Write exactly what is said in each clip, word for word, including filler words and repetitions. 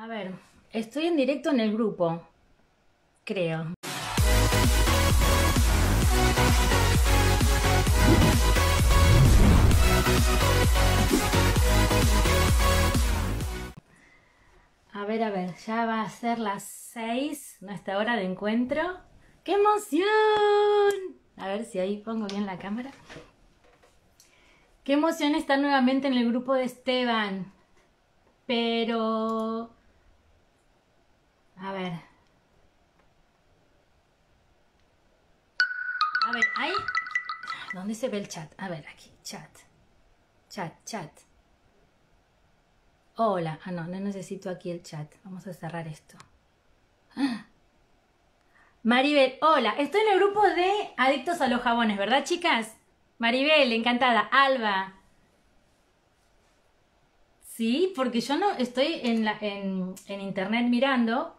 A ver, estoy en directo en el grupo, creo. A ver, a ver, ya va a ser las seis, nuestra hora de encuentro. ¡Qué emoción! A ver si ahí pongo bien la cámara. ¡Qué emoción estar nuevamente en el grupo de Esteban! Pero... A ver. A ver, ahí... ¿Dónde se ve el chat? A ver, aquí, chat. Chat, chat. Hola. Ah, no, no necesito aquí el chat. Vamos a cerrar esto. ¡Ah! Maribel, hola. Estoy en el grupo de Adictos a los Jabones, ¿verdad, chicas? Maribel, encantada. Alba. Sí, porque yo no estoy en, la, en, en internet mirando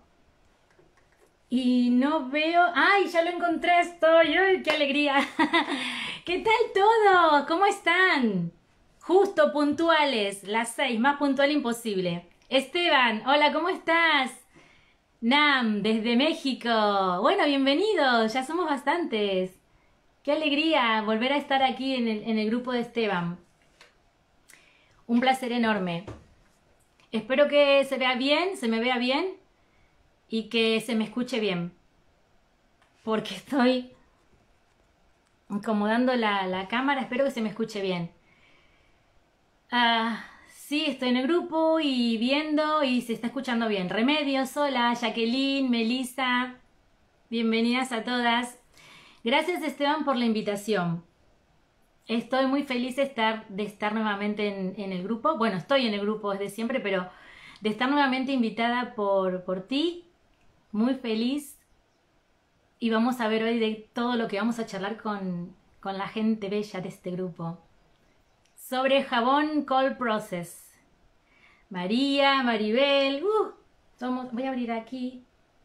y no veo... ¡Ay, ya lo encontré! Estoy. ¡Ay, qué alegría! ¿Qué tal todo? ¿Cómo están? Justo, puntuales, las seis, más puntual imposible. Esteban, hola, ¿cómo estás? Nam, desde México. Bueno, bienvenidos, ya somos bastantes. Qué alegría volver a estar aquí en el, en el grupo de Esteban. Un placer enorme. Espero que se vea bien, se me vea bien y que se me escuche bien. Porque estoy acomodando la, la cámara, espero que se me escuche bien. Ah, sí, estoy en el grupo y viendo y se está escuchando bien. Remedios, hola, Jacqueline, Melissa, bienvenidas a todas. Gracias, Esteban, por la invitación. Estoy muy feliz de estar, de estar nuevamente en, en el grupo. Bueno, estoy en el grupo desde siempre, pero de estar nuevamente invitada por, por ti. Muy feliz. Y vamos a ver hoy de todo lo que vamos a charlar con, con la gente bella de este grupo. Sobre jabón Cold Process. María, Maribel. Uh, somos, voy a abrir aquí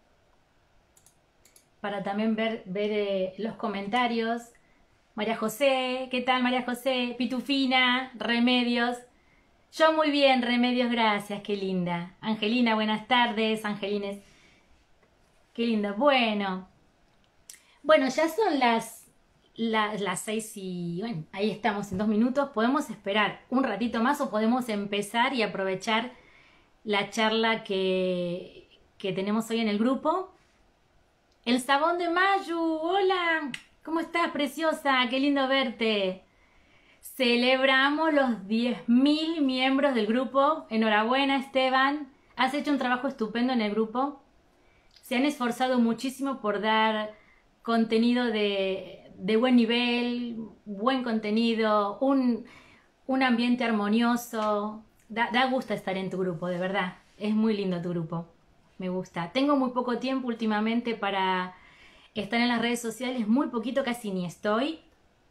para también ver, ver eh, los comentarios. María José, ¿qué tal María José? Pitufina, Remedios. Yo muy bien, Remedios, gracias, qué linda. Angelina, buenas tardes, Angelines. Qué lindo. Bueno, bueno, ya son las, las, las seis y bueno, ahí estamos en dos minutos. Podemos esperar un ratito más o podemos empezar y aprovechar la charla que, que tenemos hoy en el grupo. El sabón de Mayu, hola. ¿Cómo estás, preciosa? Qué lindo verte. Celebramos los diez mil miembros del grupo. Enhorabuena, Esteban. Has hecho un trabajo estupendo en el grupo. Se han esforzado muchísimo por dar contenido de, de buen nivel, buen contenido, un, un ambiente armonioso. Da, da gusto estar en tu grupo, de verdad. Es muy lindo tu grupo. Me gusta. Tengo muy poco tiempo últimamente para... Están en las redes sociales, muy poquito, casi ni estoy.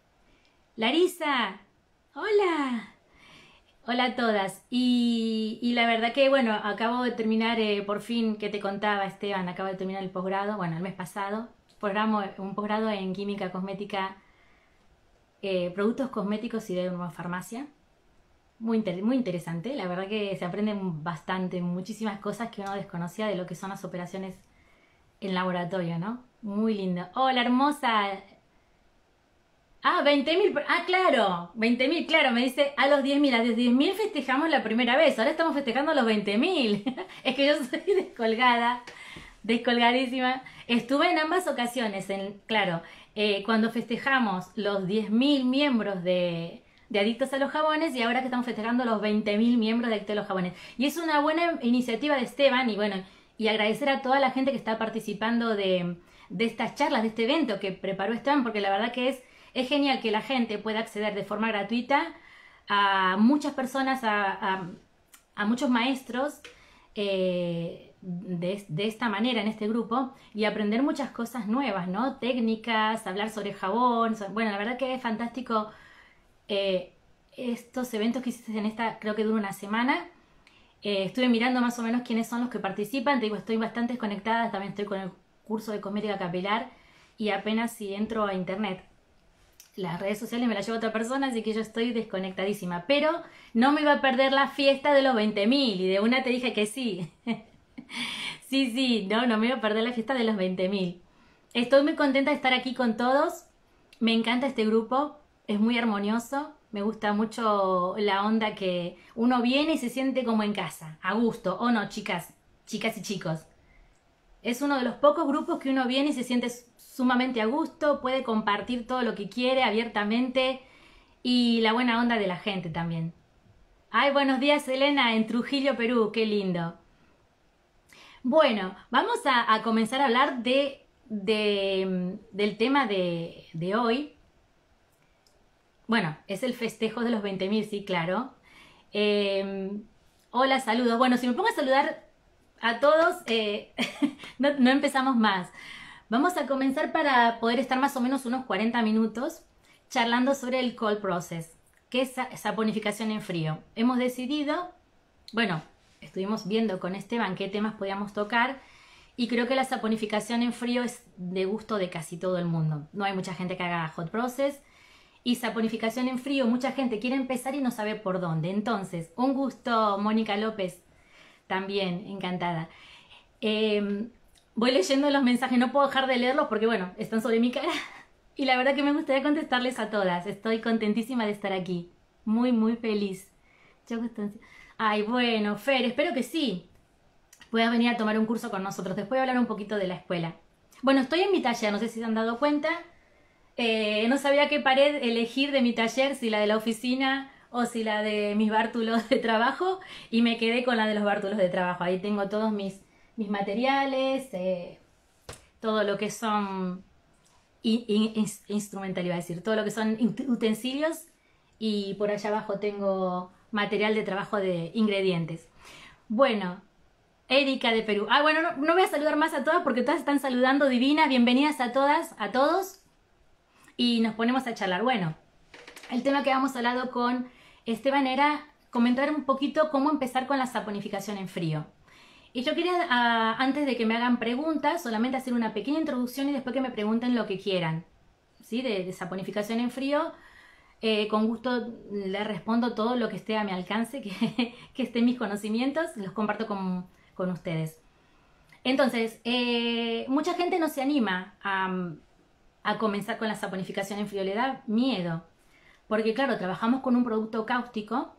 Larisa, hola. Hola a todas. Y, y la verdad que, bueno, acabo de terminar, eh, por fin, que te contaba, Esteban, acabo de terminar el posgrado, bueno, el mes pasado. Programa, un posgrado en química cosmética, eh, productos cosméticos y de farmacia. Muy, inter muy interesante, la verdad que se aprenden bastante, muchísimas cosas que uno desconocía de lo que son las operaciones en laboratorio, ¿no? Muy lindo. Hola, hermosa. Ah, veinte mil. Ah, claro. veinte mil, claro. Me dice a los diez mil. A los diez mil festejamos la primera vez. Ahora estamos festejando a los veinte mil. Es que yo soy descolgada. Descolgadísima. Estuve en ambas ocasiones. En, claro, eh, cuando festejamos los diez mil miembros de, de Adictos a los Jabones y ahora que estamos festejando los veinte mil miembros de Adictos a los Jabones. Y es una buena iniciativa de Esteban y bueno... Y agradecer a toda la gente que está participando de, de estas charlas, de este evento que preparó Esteban, porque la verdad que es, es genial que la gente pueda acceder de forma gratuita a muchas personas, a, a, a muchos maestros eh, de, de esta manera en este grupo y aprender muchas cosas nuevas, ¿no? Técnicas, hablar sobre jabón. Bueno, la verdad que es fantástico eh, estos eventos que hiciste en esta, creo que dura una semana. Eh, estuve mirando más o menos quiénes son los que participan. Te digo, estoy bastante desconectada. También estoy con el curso de cosmética capilar y apenas si entro a internet, las redes sociales me las lleva otra persona, así que yo estoy desconectadísima. Pero no me iba a perder la fiesta de los veinte mil y de una te dije que sí. Sí, sí, no, no me voy a perder la fiesta de los veinte mil. Estoy muy contenta de estar aquí con todos. Me encanta este grupo, es muy armonioso. Me gusta mucho la onda que uno viene y se siente como en casa, a gusto. ¿O no, chicas? Chicas y chicos. Es uno de los pocos grupos que uno viene y se siente sumamente a gusto, puede compartir todo lo que quiere abiertamente y la buena onda de la gente también. Ay, buenos días, Elena, en Trujillo, Perú, qué lindo. Bueno, vamos a, a comenzar a hablar de, de, del tema de, de hoy. Bueno, es el festejo de los veinte mil, sí, claro. Eh, hola, saludos. Bueno, si me pongo a saludar a todos, eh, no, no empezamos más. Vamos a comenzar para poder estar más o menos unos cuarenta minutos charlando sobre el cold process, que es saponificación en frío. Hemos decidido, bueno, estuvimos viendo con Esteban qué temas podíamos tocar y creo que la saponificación en frío es de gusto de casi todo el mundo. No hay mucha gente que haga hot process y saponificación en frío, mucha gente quiere empezar y no sabe por dónde. Entonces, un gusto, Mónica López, también, encantada. Eh, voy leyendo los mensajes, no puedo dejar de leerlos porque, bueno, están sobre mi cara. Y la verdad que me gustaría contestarles a todas. Estoy contentísima de estar aquí. Muy, muy feliz. Ay, bueno, Fer, espero que sí puedas venir a tomar un curso con nosotros. Después voy a hablar un poquito de la escuela. Bueno, estoy en mi taller, no sé si se han dado cuenta. Eh, no sabía qué pared elegir de mi taller, si la de la oficina o si la de mis bártulos de trabajo, y me quedé con la de los bártulos de trabajo. Ahí tengo todos mis, mis materiales, eh, todo lo que son in, in, instrumental, iba a decir, todo lo que son utensilios, y por allá abajo tengo material de trabajo de ingredientes. Bueno, Erika de Perú. Ah, bueno, no, no voy a saludar más a todas porque todas están saludando divinas. Bienvenidas a todas, a todos. Y nos ponemos a charlar. Bueno, el tema que habíamos hablado con Esteban era comentar un poquito cómo empezar con la saponificación en frío. Y yo quería, uh, antes de que me hagan preguntas, solamente hacer una pequeña introducción y después que me pregunten lo que quieran, ¿sí? De, de saponificación en frío. Eh, con gusto les respondo todo lo que esté a mi alcance, que, que esté en mis conocimientos, los comparto con, con ustedes. Entonces, eh, mucha gente no se anima a... a comenzar con la saponificación en frío, le da miedo, porque claro, trabajamos con un producto cáustico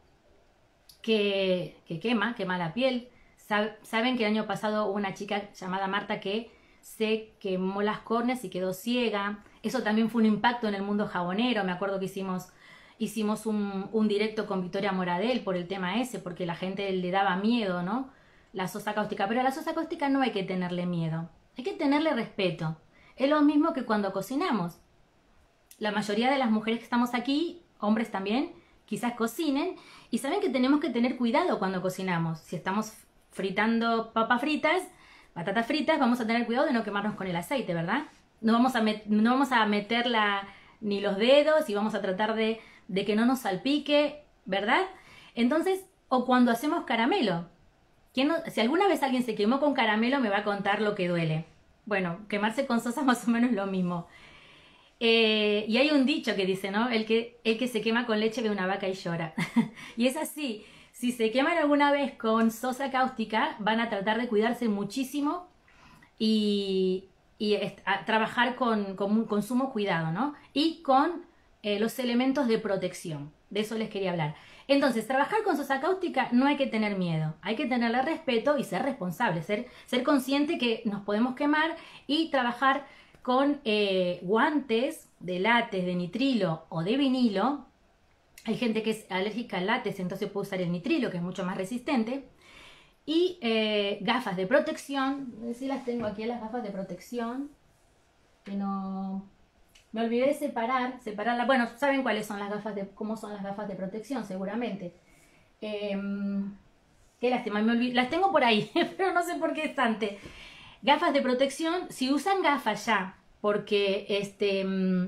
que, que quema, quema la piel. Sab saben que el año pasado hubo una chica llamada Marta que se quemó las córneas y quedó ciega. Eso también fue un impacto en el mundo jabonero. Me acuerdo que hicimos, hicimos un, un directo con Victoria Moradel por el tema ese, porque la gente le daba miedo, ¿no? La sosa cáustica, pero a la sosa cáustica no hay que tenerle miedo, hay que tenerle respeto. Es lo mismo que cuando cocinamos. La mayoría de las mujeres que estamos aquí, hombres también, quizás cocinen y saben que tenemos que tener cuidado cuando cocinamos. Si estamos fritando papas fritas, patatas fritas, vamos a tener cuidado de no quemarnos con el aceite, ¿verdad? No vamos a, met no vamos a meter la, ni los dedos y vamos a tratar de, de que no nos salpique, ¿verdad? Entonces, o cuando hacemos caramelo. ¿Quién no, si alguna vez alguien se quemó con caramelo, me va a contar lo que duele. Bueno, quemarse con sosa más o menos lo mismo. Eh, y hay un dicho que dice, ¿no? El que, el que se quema con leche ve una vaca y llora. Y es así. Si se queman alguna vez con sosa cáustica, van a tratar de cuidarse muchísimo y, y a trabajar con, con, con sumo cuidado, ¿no? Y con eh, los elementos de protección. De eso les quería hablar. Entonces, trabajar con sosa cáustica no hay que tener miedo, hay que tenerle respeto y ser responsable, ser, ser consciente que nos podemos quemar y trabajar con eh, guantes de látex, de nitrilo o de vinilo. Hay gente que es alérgica al látex, entonces puede usar el nitrilo, que es mucho más resistente. Y eh, gafas de protección, no sé si las tengo aquí, las gafas de protección, que no... Me olvidé de separar, separarlas. Bueno, saben cuáles son las gafas de, cómo son las gafas de protección, seguramente. Eh, qué lástima, me olvidé. Las tengo por ahí, pero no sé por qué estante. Gafas de protección, si usan gafas ya, porque este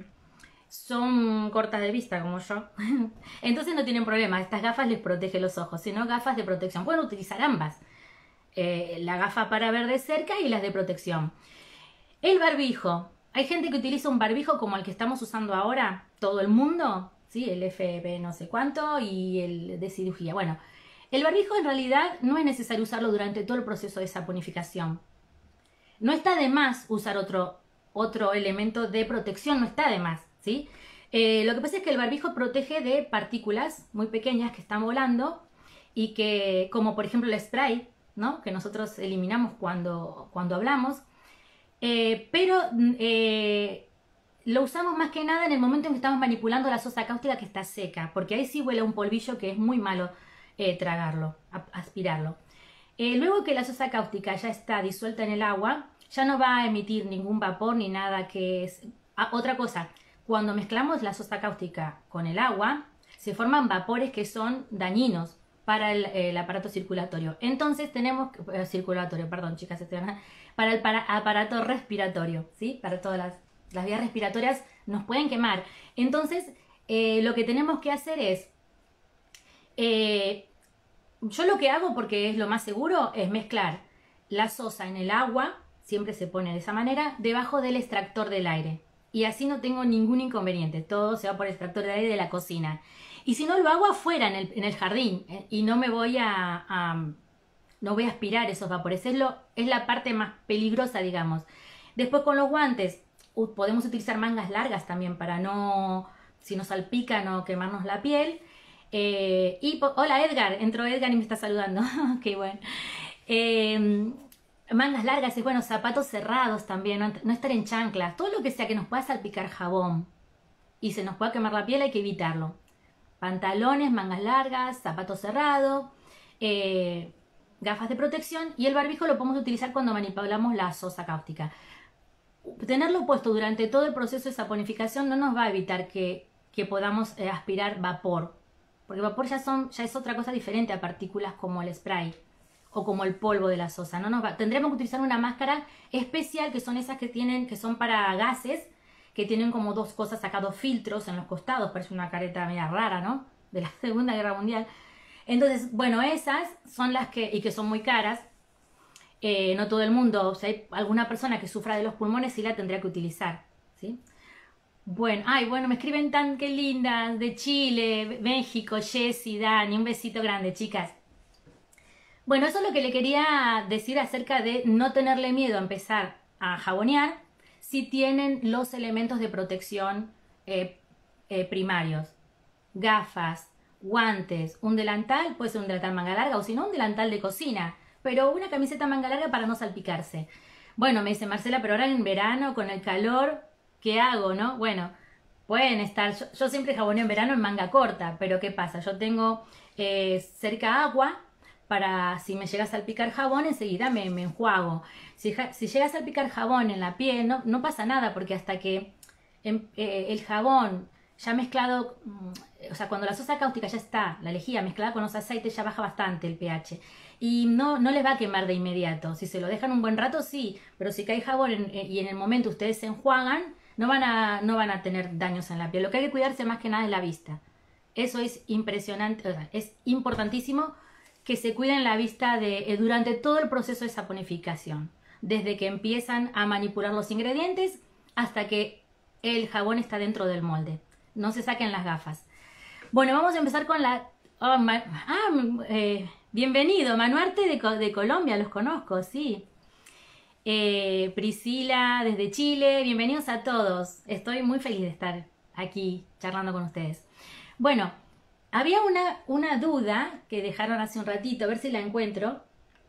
son cortas de vista como yo, entonces no tienen problema. Estas gafas les protege los ojos, sino gafas de protección. Pueden utilizar ambas. Eh, la gafa para ver de cerca y las de protección. El barbijo. Hay gente que utiliza un barbijo como el que estamos usando ahora, todo el mundo, ¿sí? El F P no sé cuánto y el de cirugía. Bueno, El barbijo en realidad no es necesario usarlo durante todo el proceso de saponificación. No está de más usar otro, otro elemento de protección, no está de más, ¿sí? Eh, lo que pasa es que el barbijo protege de partículas muy pequeñas que están volando y que, como por ejemplo el spray, ¿no? Que nosotros eliminamos cuando, cuando hablamos, eh, pero eh, lo usamos más que nada en el momento en que estamos manipulando la sosa cáustica que está seca, porque ahí sí huele a un polvillo que es muy malo eh, tragarlo, aspirarlo. Eh, luego que la sosa cáustica ya está disuelta en el agua, ya no va a emitir ningún vapor ni nada que es... Ah, otra cosa, cuando mezclamos la sosa cáustica con el agua, se forman vapores que son dañinos para el, el aparato circulatorio. Entonces tenemos... Eh, circulatorio, perdón chicas, estoy hablando, para el para, aparato respiratorio, ¿sí? Para todas las, las vías respiratorias nos pueden quemar. Entonces, eh, lo que tenemos que hacer es... Eh, yo lo que hago, porque es lo más seguro, es mezclar la sosa en el agua, siempre se pone de esa manera, debajo del extractor del aire. Y así no tengo ningún inconveniente, todo se va por el extractor de aire de la cocina. Y si no, lo hago afuera, en el, en el jardín, eh, y no me voy a, a... no voy a aspirar esos vapores, es, lo, es la parte más peligrosa, digamos. Después con los guantes, uh, podemos utilizar mangas largas también para no, si nos salpican o quemarnos la piel. Eh, y, hola Edgar, entró Edgar y me está saludando, qué bueno. Eh, mangas largas y bueno, zapatos cerrados también, no, no estar en chanclas, todo lo que sea que nos pueda salpicar jabón y se nos pueda quemar la piel hay que evitarlo. Pantalones, mangas largas, zapatos cerrados, eh, gafas de protección y el barbijo lo podemos utilizar cuando manipulamos la sosa cáustica. Tenerlo puesto durante todo el proceso de saponificación no nos va a evitar que, que podamos eh, aspirar vapor, porque el vapor ya, son, ya es otra cosa diferente a partículas como el spray o como el polvo de la sosa. No nos va, tendremos que utilizar una máscara especial, que son esas que tienen, que son para gases, que tienen como dos cosas acá, dos filtros en los costados, parece una careta media rara, ¿no? De la Segunda Guerra Mundial. Entonces, bueno, esas son las que, y que son muy caras, eh, no todo el mundo, o sea, hay alguna persona que sufra de los pulmones sí la tendría que utilizar, ¿sí? Bueno, ay, bueno, me escriben tan que lindas, de Chile, México, Jessy, Dani, un besito grande, chicas. Bueno, eso es lo que le quería decir acerca de no tenerle miedo a empezar a jabonear si tienen los elementos de protección eh, eh, primarios. Gafas, guantes, un delantal, puede ser un delantal manga larga o si no un delantal de cocina, pero una camiseta manga larga para no salpicarse. Bueno, me dice Marcela, pero ahora en verano con el calor, ¿qué hago, no? Bueno, pueden estar, yo, yo siempre jaboneo en verano en manga corta, pero ¿qué pasa? Yo tengo eh, cerca agua, para si me llega a salpicar jabón, enseguida me, me enjuago. Si, si llega a salpicar jabón en la piel, no, no pasa nada, porque hasta que en, eh, el jabón ya mezclado, o sea, cuando la sosa cáustica ya está, la lejía mezclada con los aceites, ya baja bastante el pH. Y no, no les va a quemar de inmediato. Si se lo dejan un buen rato, sí, pero si cae jabón en, y en el momento ustedes se enjuagan, no van, a, no van a tener daños en la piel. Lo que hay que cuidarse más que nada es la vista. Eso es impresionante, o sea, es importantísimo que se cuiden la vista de, eh, durante todo el proceso de saponificación, desde que empiezan a manipular los ingredientes hasta que el jabón está dentro del molde. No se saquen las gafas. Bueno, vamos a empezar con la... Oh, ma... ah, eh, bienvenido, Manuarte de, de Colombia, los conozco, sí. Eh, Priscila desde Chile, bienvenidos a todos. Estoy muy feliz de estar aquí charlando con ustedes. Bueno, había una, una duda que dejaron hace un ratito, a ver si la encuentro.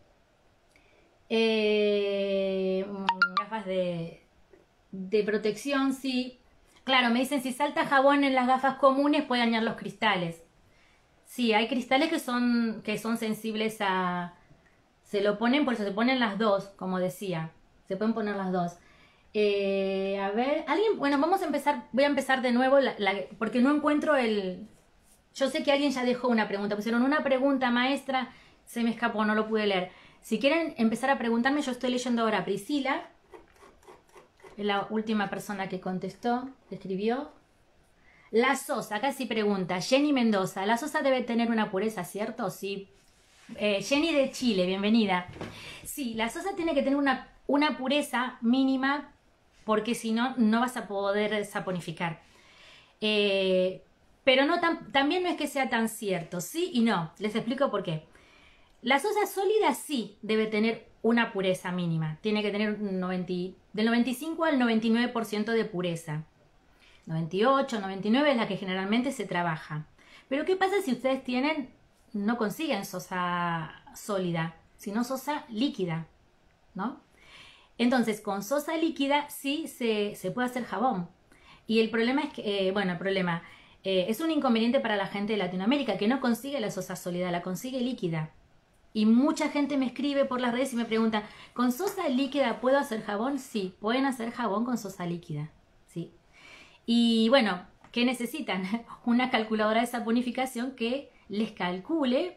Eh, gafas de, de protección, sí. Claro, me dicen si salta jabón en las gafas comunes puede dañar los cristales. Sí, hay cristales que son, que son sensibles a... Se lo ponen, por eso se ponen las dos, como decía. Se pueden poner las dos. Eh, a ver, alguien... Bueno, vamos a empezar, voy a empezar de nuevo, la, la, porque no encuentro el... Yo sé que alguien ya dejó una pregunta, pusieron una pregunta, maestra, se me escapó, no lo pude leer. Si quieren empezar a preguntarme, yo estoy leyendo ahora a Priscila, es la última persona que contestó, que escribió. La sosa, acá sí pregunta, Jenny Mendoza, la sosa debe tener una pureza, ¿cierto? Sí. Eh, Jenny de Chile, bienvenida. Sí, la sosa tiene que tener una, una pureza mínima, porque si no, no vas a poder saponificar. Eh... pero no tan, también no es que sea tan cierto, sí y no. Les explico por qué. La sosa sólida sí debe tener una pureza mínima. Tiene que tener un noventa, del noventa y cinco al noventa y nueve por ciento de pureza. noventa y ocho, noventa y nueve es la que generalmente se trabaja. Pero ¿qué pasa si ustedes tienen, no consiguen sosa sólida, sino sosa líquida, ¿no? Entonces, con sosa líquida sí se, se puede hacer jabón. Y el problema es que, eh, bueno, el problema eh, es un inconveniente para la gente de Latinoamérica que no consigue la sosa sólida, la consigue líquida. Y mucha gente me escribe por las redes y me pregunta, ¿con sosa líquida puedo hacer jabón? Sí, pueden hacer jabón con sosa líquida, sí. Y bueno, ¿qué necesitan? Una calculadora de saponificación que les calcule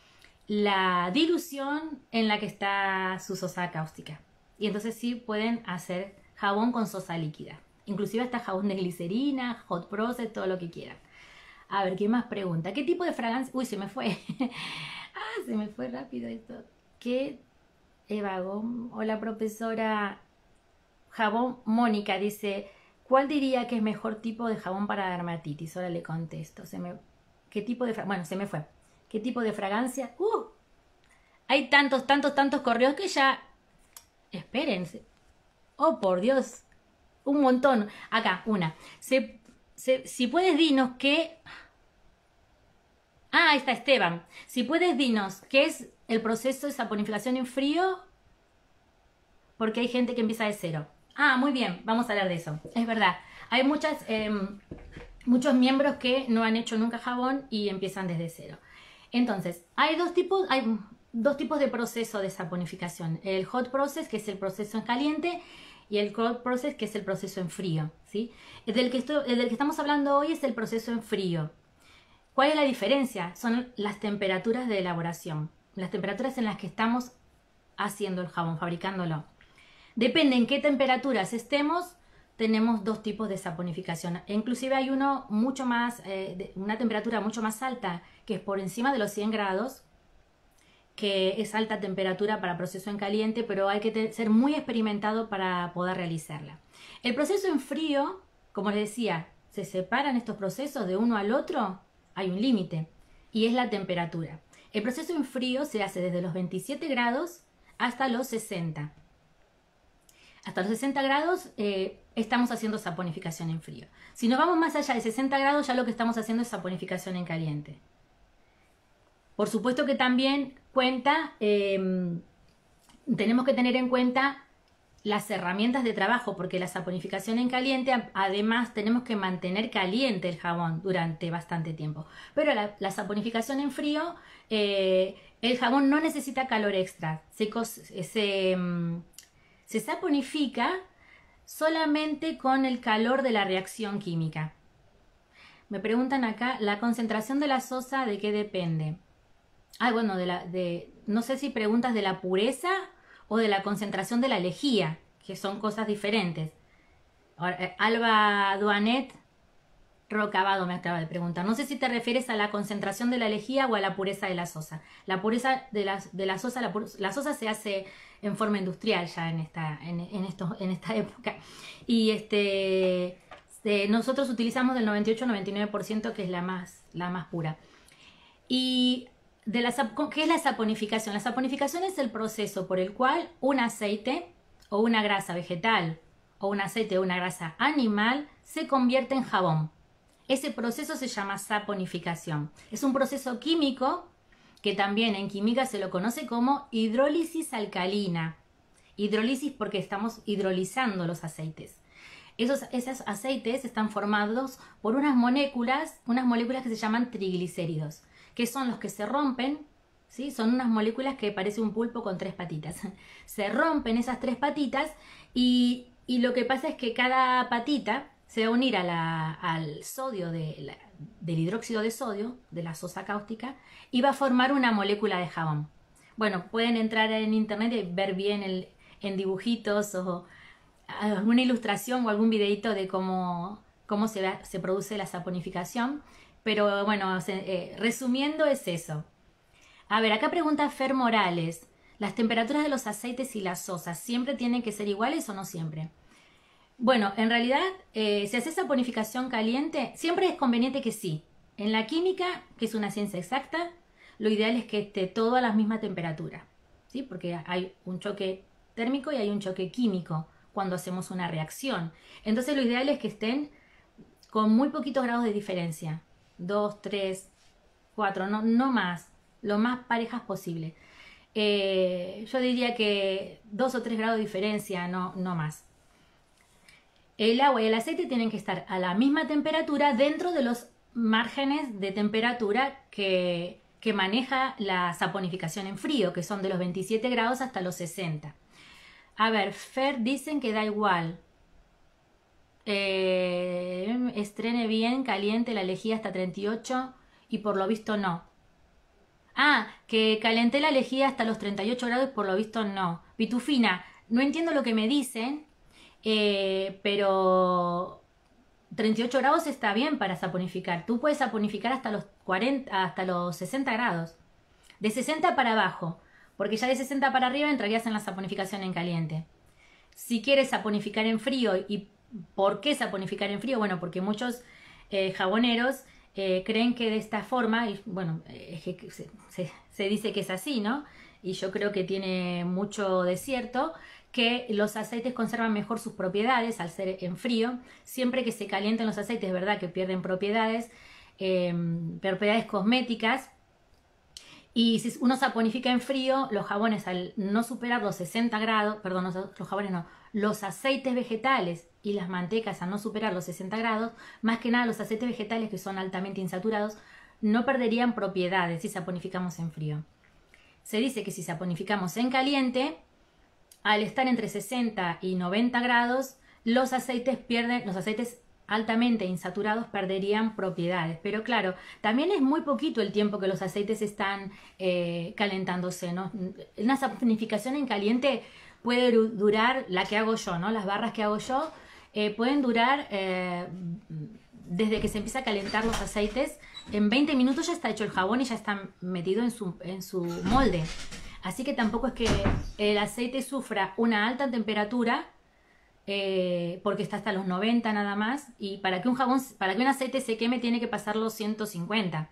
la dilución en la que está su sosa cáustica. Y entonces sí pueden hacer jabón con sosa líquida. Inclusive hasta jabón de glicerina, hot process, todo lo que quieran. A ver, ¿qué más pregunta? ¿Qué tipo de fragancia? Uy, se me fue. ah, se me fue rápido esto. ¿Qué? Eva Gom. Hola, profesora. Jabón Mónica dice, ¿cuál diría que es mejor tipo de jabón para dermatitis? Ahora le contesto. Se me... ¿Qué tipo de fragancia? Bueno, se me fue. ¿Qué tipo de fragancia? ¡Uh! Hay tantos, tantos, tantos correos que ya... Espérense. Oh, por Dios. Un montón. Acá, una. Se, se, si puedes dinos qué... Ah, ahí está Esteban. Si puedes dinos qué es el proceso de saponificación en frío, porque hay gente que empieza de cero. Ah, muy bien. Vamos a hablar de eso. Es verdad. Hay muchas, eh, muchos miembros que no han hecho nunca jabón y empiezan desde cero. Entonces, hay dos tipos... Hay, dos tipos de proceso de saponificación. El hot process, que es el proceso en caliente, y el cold process, que es el proceso en frío, ¿sí? El del que, estoy, el del que estamos hablando hoy es el proceso en frío. ¿Cuál es la diferencia? Son las temperaturas de elaboración, las temperaturas en las que estamos haciendo el jabón, fabricándolo. Depende en qué temperaturas estemos, tenemos dos tipos de saponificación. E inclusive hay uno mucho más, eh, de una temperatura mucho más alta, que es por encima de los cien grados, que es alta temperatura para proceso en caliente, pero hay que ser muy experimentado para poder realizarla. El proceso en frío, como les decía, se separan estos procesos de uno al otro, hay un límite, y es la temperatura. El proceso en frío se hace desde los veintisiete grados hasta los sesenta. Hasta los sesenta grados eh, estamos haciendo saponificación en frío. Si nos vamos más allá de sesenta grados, ya lo que estamos haciendo es saponificación en caliente. Por supuesto que también cuenta, eh, tenemos que tener en cuenta las herramientas de trabajo, porque la saponificación en caliente, además tenemos que mantener caliente el jabón durante bastante tiempo. Pero la, la saponificación en frío, eh, el jabón no necesita calor extra, se, se, se saponifica solamente con el calor de la reacción química. Me preguntan acá, ¿la concentración de la sosa de qué depende? Ah, bueno, de la, de, no sé si preguntas de la pureza o de la concentración de la lejía, que son cosas diferentes. Ahora, eh, Alba Duanet Rocabado me acaba de preguntar. No sé si te refieres a la concentración de la lejía o a la pureza de la sosa. La pureza de la, de la sosa, la, la sosa se hace en forma industrial ya en esta, en, en esto, en esta época. Y este, eh, nosotros utilizamos del noventa y ocho a noventa y nueve por ciento, que es la más, la más pura. Y de la, ¿qué es la saponificación? La saponificación es el proceso por el cual un aceite o una grasa vegetal o un aceite o una grasa animal se convierte en jabón. Ese proceso se llama saponificación. Es un proceso químico que también en química se lo conoce como hidrólisis alcalina. Hidrólisis porque estamos hidrolizando los aceites. Esos, esos aceites están formados por unas moléculas, unas moléculas que se llaman triglicéridos, que son los que se rompen, ¿sí? Son unas moléculas que parece un pulpo con tres patitas. Se rompen esas tres patitas y, y lo que pasa es que cada patita se va a unir a la, al sodio de la, del hidróxido de sodio, de la sosa cáustica, y va a formar una molécula de jabón. Bueno, pueden entrar en internet y ver bien el, en dibujitos o alguna ilustración o algún videito de cómo, cómo se, va, se produce la saponificación. Pero bueno, se, eh, resumiendo es eso. A ver, acá pregunta Fer Morales. ¿Las temperaturas de los aceites y las sosas siempre tienen que ser iguales o no siempre? Bueno, en realidad, eh, si haces saponificación caliente, siempre es conveniente que sí. En la química, que es una ciencia exacta, lo ideal es que esté todo a la misma temperatura, ¿sí? Porque hay un choque térmico y hay un choque químico cuando hacemos una reacción. Entonces lo ideal es que estén con muy poquitos grados de diferencia, dos, tres, cuatro, no, no más, lo más parejas posible. Eh, yo diría que dos o tres grados de diferencia, no, no más. El agua y el aceite tienen que estar a la misma temperatura dentro de los márgenes de temperatura que, que maneja la saponificación en frío, que son de los veintisiete grados hasta los sesenta. A ver, Fer dicen que da igual. Eh, estrene bien, caliente la lejía hasta treinta y ocho y por lo visto no. Ah, que calenté la lejía hasta los treinta y ocho grados y por lo visto no. Pitufina, no entiendo lo que me dicen, eh, pero treinta y ocho grados está bien para saponificar. Tú puedes saponificar hasta los cuarenta, hasta los sesenta grados. De sesenta para abajo, porque ya de sesenta para arriba entrarías en la saponificación en caliente. Si quieres saponificar en frío, ¿y por qué saponificar en frío? Bueno, porque muchos eh, jaboneros eh, creen que de esta forma, y bueno, eh, se, se, se dice que es así, ¿no? Y yo creo que tiene mucho de cierto, que los aceites conservan mejor sus propiedades al ser en frío. Siempre que se calienten los aceites, es verdad que pierden propiedades, eh, propiedades cosméticas. Y si uno saponifica en frío, los jabones al no superar los sesenta grados, perdón, los, los jabones no, los aceites vegetales y las mantecas al no superar los sesenta grados, más que nada los aceites vegetales que son altamente insaturados, no perderían propiedades si saponificamos en frío. Se dice que si saponificamos en caliente, al estar entre sesenta y noventa grados, los aceites pierden, los aceites altamente insaturados perderían propiedades. Pero claro, también es muy poquito el tiempo que los aceites están eh, calentándose, ¿no? Una saponificación en caliente puede durar, la que hago yo, ¿no? Las barras que hago yo eh, pueden durar eh, desde que se empieza a calentar los aceites. En veinte minutos ya está hecho el jabón y ya está metido en su, en su molde. Así que tampoco es que el aceite sufra una alta temperatura, eh, porque está hasta los noventa nada más, y para que un jabón, para que un aceite se queme tiene que pasar los ciento cincuenta.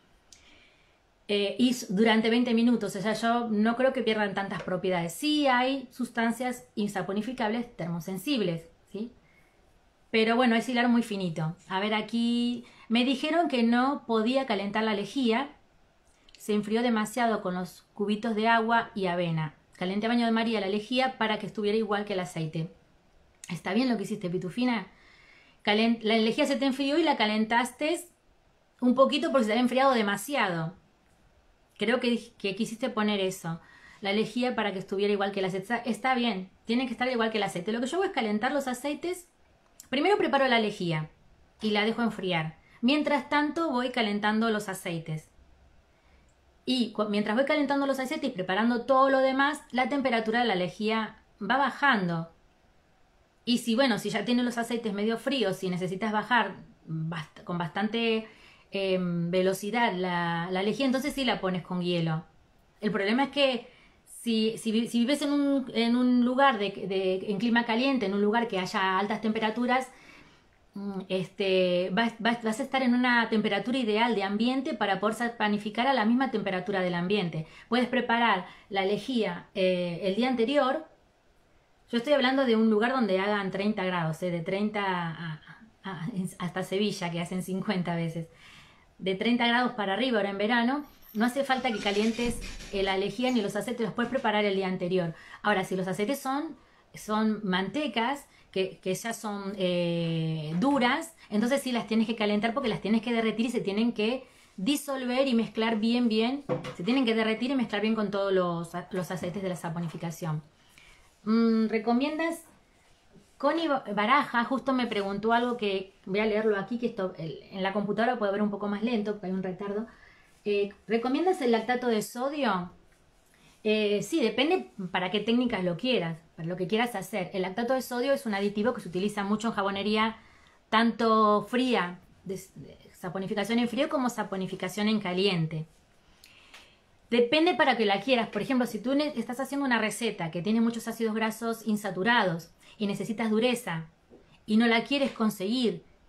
Eh, y durante veinte minutos, o sea, yo no creo que pierdan tantas propiedades. Sí hay sustancias insaponificables termosensibles, ¿sí? Pero bueno, es hilar muy finito. A ver, aquí me dijeron que no podía calentar la lejía. Se enfrió demasiado con los cubitos de agua y avena. Calenté a baño de María la lejía para que estuviera igual que el aceite. ¿Está bien lo que hiciste, Pitufina? Calent la lejía se te enfrió y la calentaste un poquito porque se te había enfriado demasiado. Creo que, que quisiste poner eso. La lejía para que estuviera igual que el aceite. Está, está bien, tiene que estar igual que el aceite. Lo que yo hago es calentar los aceites. Primero preparo la lejía y la dejo enfriar. Mientras tanto voy calentando los aceites. Y mientras voy calentando los aceites y preparando todo lo demás, la temperatura de la lejía va bajando. Y si, bueno, si ya tienes los aceites medio fríos y necesitas bajar bast con bastante eh, velocidad la, la lejía, entonces sí la pones con hielo. El problema es que si, si, si vives en un, en un lugar de, de, en clima caliente, en un lugar que haya altas temperaturas, Este, vas, vas, vas a estar en una temperatura ideal de ambiente para poder saponificar a la misma temperatura del ambiente. Puedes preparar la lejía eh, el día anterior. Yo estoy hablando de un lugar donde hagan treinta grados, eh, de treinta a, a, hasta Sevilla, que hacen cincuenta veces. De treinta grados para arriba, ahora en verano, no hace falta que calientes eh, la lejía ni los aceites, los puedes preparar el día anterior. Ahora, si los aceites son, son mantecas, Que, que ya son eh, duras, entonces sí las tienes que calentar porque las tienes que derretir y se tienen que disolver y mezclar bien, bien, se tienen que derretir y mezclar bien con todos los, los aceites de la saponificación. Mm, ¿recomiendas? Connie Baraja justo me preguntó algo que voy a leerlo aquí, que esto el, en la computadora puede ver un poco más lento, porque hay un retardo. Eh, ¿recomiendas el lactato de sodio? Eh, sí, depende para qué técnicas lo quieras, para lo que quieras hacer. El lactato de sodio es un aditivo que se utiliza mucho en jabonería, tanto fría, de, de saponificación en frío, como saponificación en caliente. Depende para que la quieras. Por ejemplo, si tú estás haciendo una receta que tiene muchos ácidos grasos insaturados y necesitas dureza y no la quieres conseguir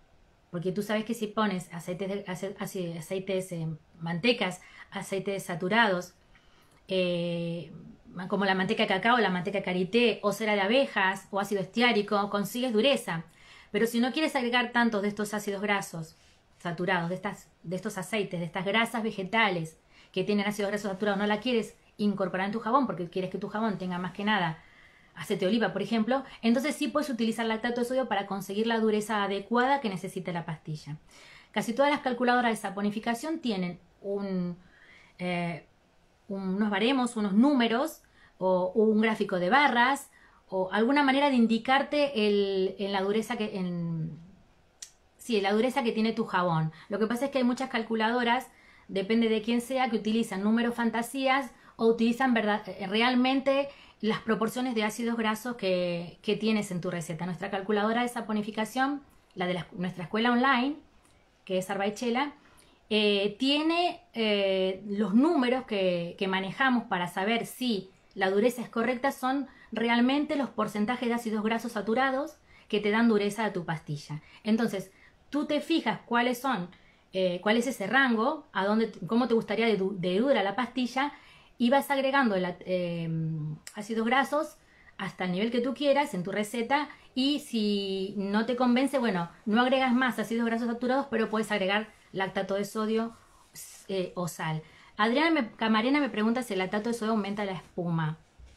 porque tú sabes que si pones aceites, de, ace, ace, aceites eh, mantecas, aceites saturados, eh, como la manteca de cacao, la manteca de karité, o cera de abejas, o ácido estiárico, consigues dureza. Pero si no quieres agregar tantos de estos ácidos grasos saturados, de, estas, de estos aceites, de estas grasas vegetales que tienen ácidos grasos saturados, no la quieres incorporar en tu jabón porque quieres que tu jabón tenga más que nada aceite de oliva, por ejemplo, entonces sí puedes utilizar lactato de sodio para conseguir la dureza adecuada que necesita la pastilla. Casi todas las calculadoras de saponificación tienen un, eh, unos baremos, unos números o, o un gráfico de barras o alguna manera de indicarte el, en la dureza que en, sí, la dureza que tiene tu jabón. Lo que pasa es que hay muchas calculadoras, depende de quién sea, que utilizan números fantasías o utilizan verdad, realmente las proporciones de ácidos grasos que, que tienes en tu receta. Nuestra calculadora de saponificación, la de la, nuestra escuela online, que es Arbaichela, eh, tiene eh, los números que, que manejamos para saber si la dureza es correcta, son realmente los porcentajes de ácidos grasos saturados que te dan dureza a tu pastilla. Entonces, tú te fijas cuáles son, eh, cuál es ese rango, a dónde, cómo te gustaría de, de dura la pastilla, y vas agregando el, eh, ácidos grasos hasta el nivel que tú quieras en tu receta, y si no te convence, bueno, no agregas más ácidos grasos saturados, pero puedes agregar lactato de sodio eh, o sal. Adriana me, Camarena me pregunta si el lactato de sodio aumenta la espuma.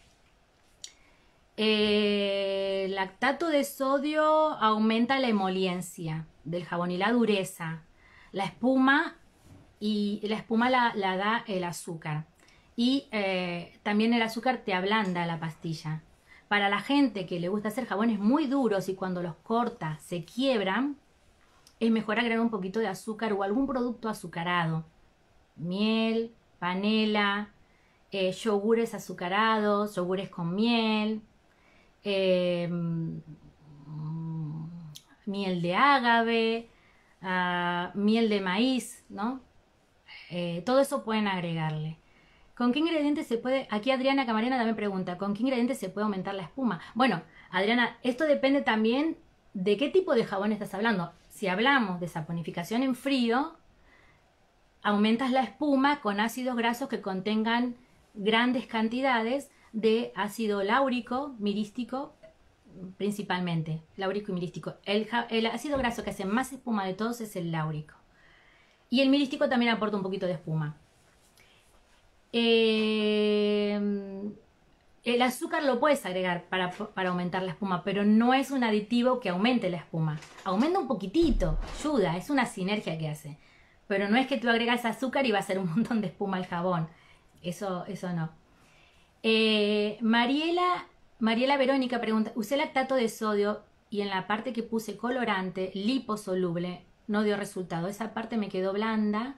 Eh, el lactato de sodio aumenta la emoliencia del jabón y la dureza. La espuma, y la espuma la, la da el azúcar. Y eh, también el azúcar te ablanda la pastilla. Para la gente que le gusta hacer jabones muy duros y cuando los corta se quiebran, es mejor agregar un poquito de azúcar o algún producto azucarado. Miel, panela, eh, yogures azucarados, yogures con miel, eh, miel de ágave, uh, miel de maíz, ¿no? Eh, todo eso pueden agregarle. ¿Con qué ingredientes se puede? Aquí Adriana Camarena también pregunta, ¿con qué ingredientes se puede aumentar la espuma? Bueno, Adriana, esto depende también de qué tipo de jabón estás hablando. Si hablamos de saponificación en frío, aumentas la espuma con ácidos grasos que contengan grandes cantidades de ácido láurico, mirístico, principalmente, láurico y mirístico. El, el ácido graso que hace más espuma de todos es el láurico. Y el mirístico también aporta un poquito de espuma. Eh, el azúcar lo puedes agregar para, para aumentar la espuma, pero no es un aditivo que aumente la espuma. Aumenta un poquitito, ayuda, es una sinergia que hace. Pero no es que tú agregas azúcar y va a ser un montón de espuma al jabón. Eso, eso no. Eh, Mariela, Mariela Verónica pregunta, usé lactato de sodio y en la parte que puse colorante liposoluble no dio resultado. Esa parte me quedó blanda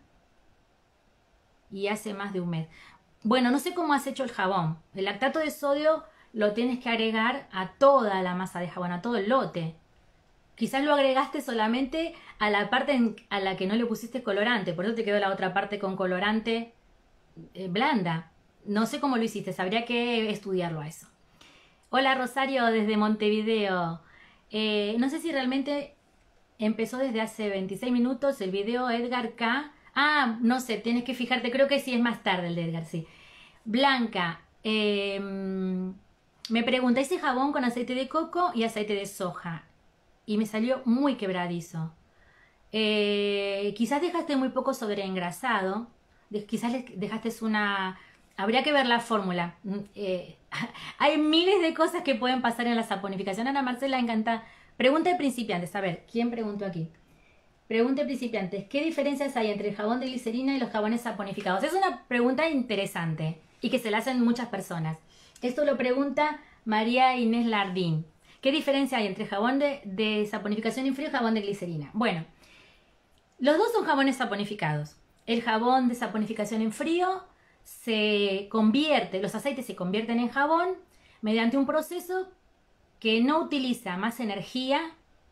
y hace más de un mes. Bueno, no sé cómo has hecho el jabón. El lactato de sodio lo tienes que agregar a toda la masa de jabón, a todo el lote. Quizás lo agregaste solamente a la parte en, a la que no le pusiste colorante, por eso te quedó la otra parte con colorante eh, blanda. No sé cómo lo hiciste, habría que estudiarlo a eso. Hola Rosario desde Montevideo. Eh, no sé si realmente empezó desde hace veintiséis minutos el video Edgar K. Ah, no sé, tienes que fijarte, creo que sí es más tarde el de Edgar, sí. Blanca, eh, me pregunta, hice jabón con aceite de coco y aceite de soja y me salió muy quebradizo. Eh, quizás dejaste muy poco sobreengrasado, quizás dejaste una... Habría que ver la fórmula. Eh, hay miles de cosas que pueden pasar en la saponificación. Ana Marcela encanta. Pregunta de principiantes, a ver, ¿quién preguntó aquí? Pregunta de principiantes, ¿qué diferencias hay entre el jabón de glicerina y los jabones saponificados? Es una pregunta interesante y que se la hacen muchas personas. Esto lo pregunta María Inés Lardín. ¿Qué diferencia hay entre jabón de, de saponificación en frío y jabón de glicerina? Bueno, los dos son jabones saponificados. El jabón de saponificación en frío se convierte, los aceites se convierten en jabón mediante un proceso que no utiliza más energía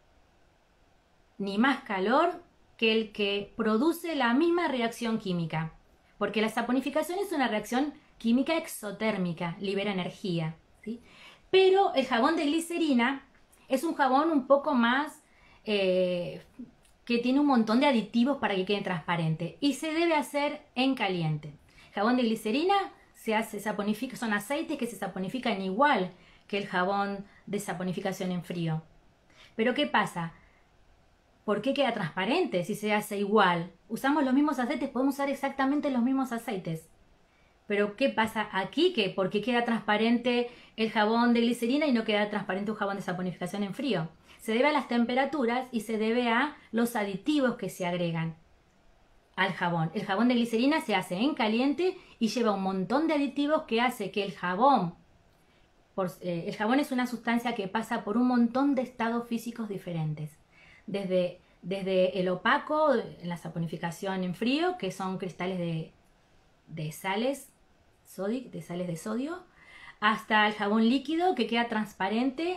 ni más calor que el que produce la misma reacción química, porque la saponificación es una reacción química exotérmica, libera energía, ¿sí? Pero el jabón de glicerina es un jabón un poco más, eh, que tiene un montón de aditivos para que quede transparente y se debe hacer en caliente. Jabón de glicerina se hace saponifica, son aceites que se saponifican igual que el jabón de saponificación en frío. Pero ¿qué pasa? ¿Por qué queda transparente si se hace igual? Usamos los mismos aceites, podemos usar exactamente los mismos aceites. Pero ¿qué pasa aquí? Que ¿por qué queda transparente el jabón de glicerina y no queda transparente un jabón de saponificación en frío? Se debe a las temperaturas y se debe a los aditivos que se agregan al jabón. El jabón de glicerina se hace en caliente y lleva un montón de aditivos que hace que el jabón, por, eh, el jabón es una sustancia que pasa por un montón de estados físicos diferentes. Desde, desde el opaco, en la saponificación en frío, que son cristales de, de sales, sodi, de sales de sodio, hasta el jabón líquido que queda transparente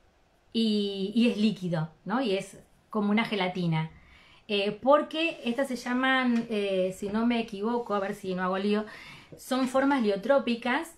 y, y es líquido, ¿no? Y es como una gelatina. Eh, porque estas se llaman, eh, si no me equivoco, a ver si no hago lío, son formas liotrópicas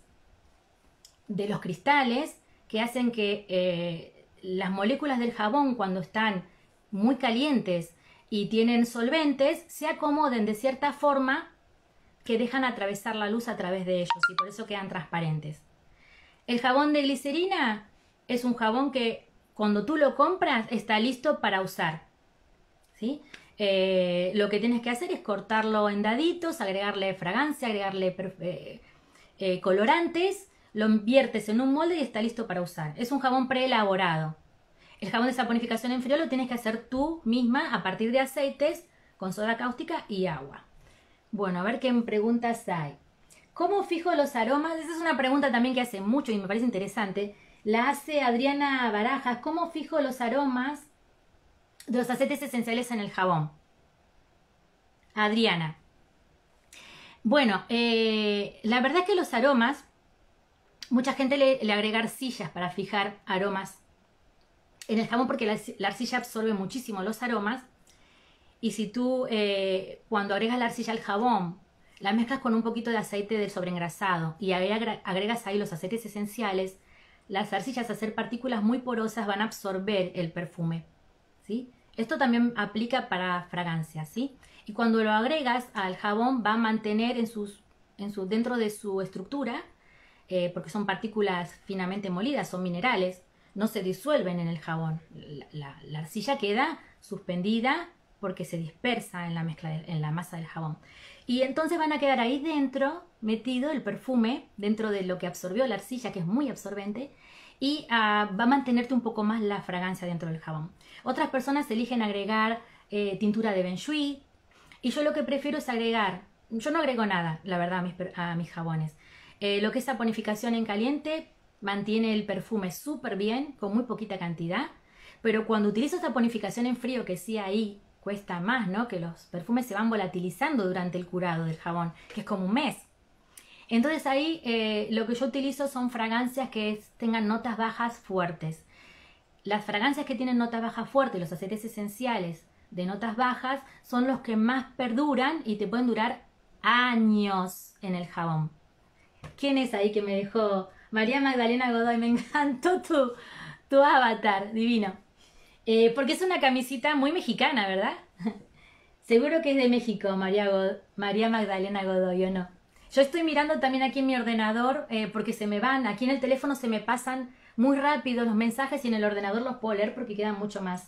de los cristales que hacen que eh, las moléculas del jabón, cuando están muy calientes y tienen solventes, se acomoden de cierta forma que dejan atravesar la luz a través de ellos y por eso quedan transparentes. El jabón de glicerina es un jabón que cuando tú lo compras está listo para usar, ¿sí? Eh, lo que tienes que hacer es cortarlo en daditos, agregarle fragancia, agregarle eh, eh, colorantes, lo viertes en un molde y está listo para usar. Es un jabón preelaborado. El jabón de saponificación en frío lo tienes que hacer tú misma a partir de aceites con soda cáustica y agua. Bueno, a ver qué preguntas hay. ¿Cómo fijo los aromas? Esa es una pregunta también que hace mucho y me parece interesante. La hace Adriana Barajas. ¿Cómo fijo los aromas de los aceites esenciales en el jabón? Adriana. Bueno, eh, la verdad es que los aromas, mucha gente le, le agrega arcillas para fijar aromas en el jabón porque la, la arcilla absorbe muchísimo los aromas. Y si tú eh, cuando agregas la arcilla al jabón la mezclas con un poquito de aceite de sobreengrasado y agregas ahí los aceites esenciales, las arcillas, al ser partículas muy porosas, van a absorber el perfume, ¿sí? Esto también aplica para fragancias, ¿sí? Y cuando lo agregas al jabón va a mantener en sus, en su, dentro de su estructura, eh, porque son partículas finamente molidas, son minerales, no se disuelven en el jabón. La, la, la arcilla queda suspendida porque se dispersa en la mezcla, de, en la masa del jabón. Y entonces van a quedar ahí dentro, metido el perfume, dentro de lo que absorbió la arcilla, que es muy absorbente, y uh, va a mantenerte un poco más la fragancia dentro del jabón. Otras personas eligen agregar eh, tintura de Benjuí, y yo lo que prefiero es agregar, yo no agrego nada, la verdad, a mis, a mis jabones. Eh, lo que es saponificación en caliente mantiene el perfume súper bien, con muy poquita cantidad, pero cuando utilizo saponificación en frío, que sí ahí cuesta más, ¿no? Que los perfumes se van volatilizando durante el curado del jabón, que es como un mes. Entonces ahí eh, lo que yo utilizo son fragancias que es, tengan notas bajas fuertes. Las fragancias que tienen notas bajas fuertes, los aceites esenciales de notas bajas, son los que más perduran y te pueden durar años en el jabón. ¿Quién es ahí que me dejó? María Magdalena Godoy, me encantó tu, tu avatar, divino. Eh, porque es una camisita muy mexicana, ¿verdad? Seguro que es de México, María, God María Magdalena Godoy, ¿o no? Yo estoy mirando también aquí en mi ordenador eh, porque se me van, aquí en el teléfono se me pasan muy rápido los mensajes y en el ordenador los puedo leer porque quedan mucho más.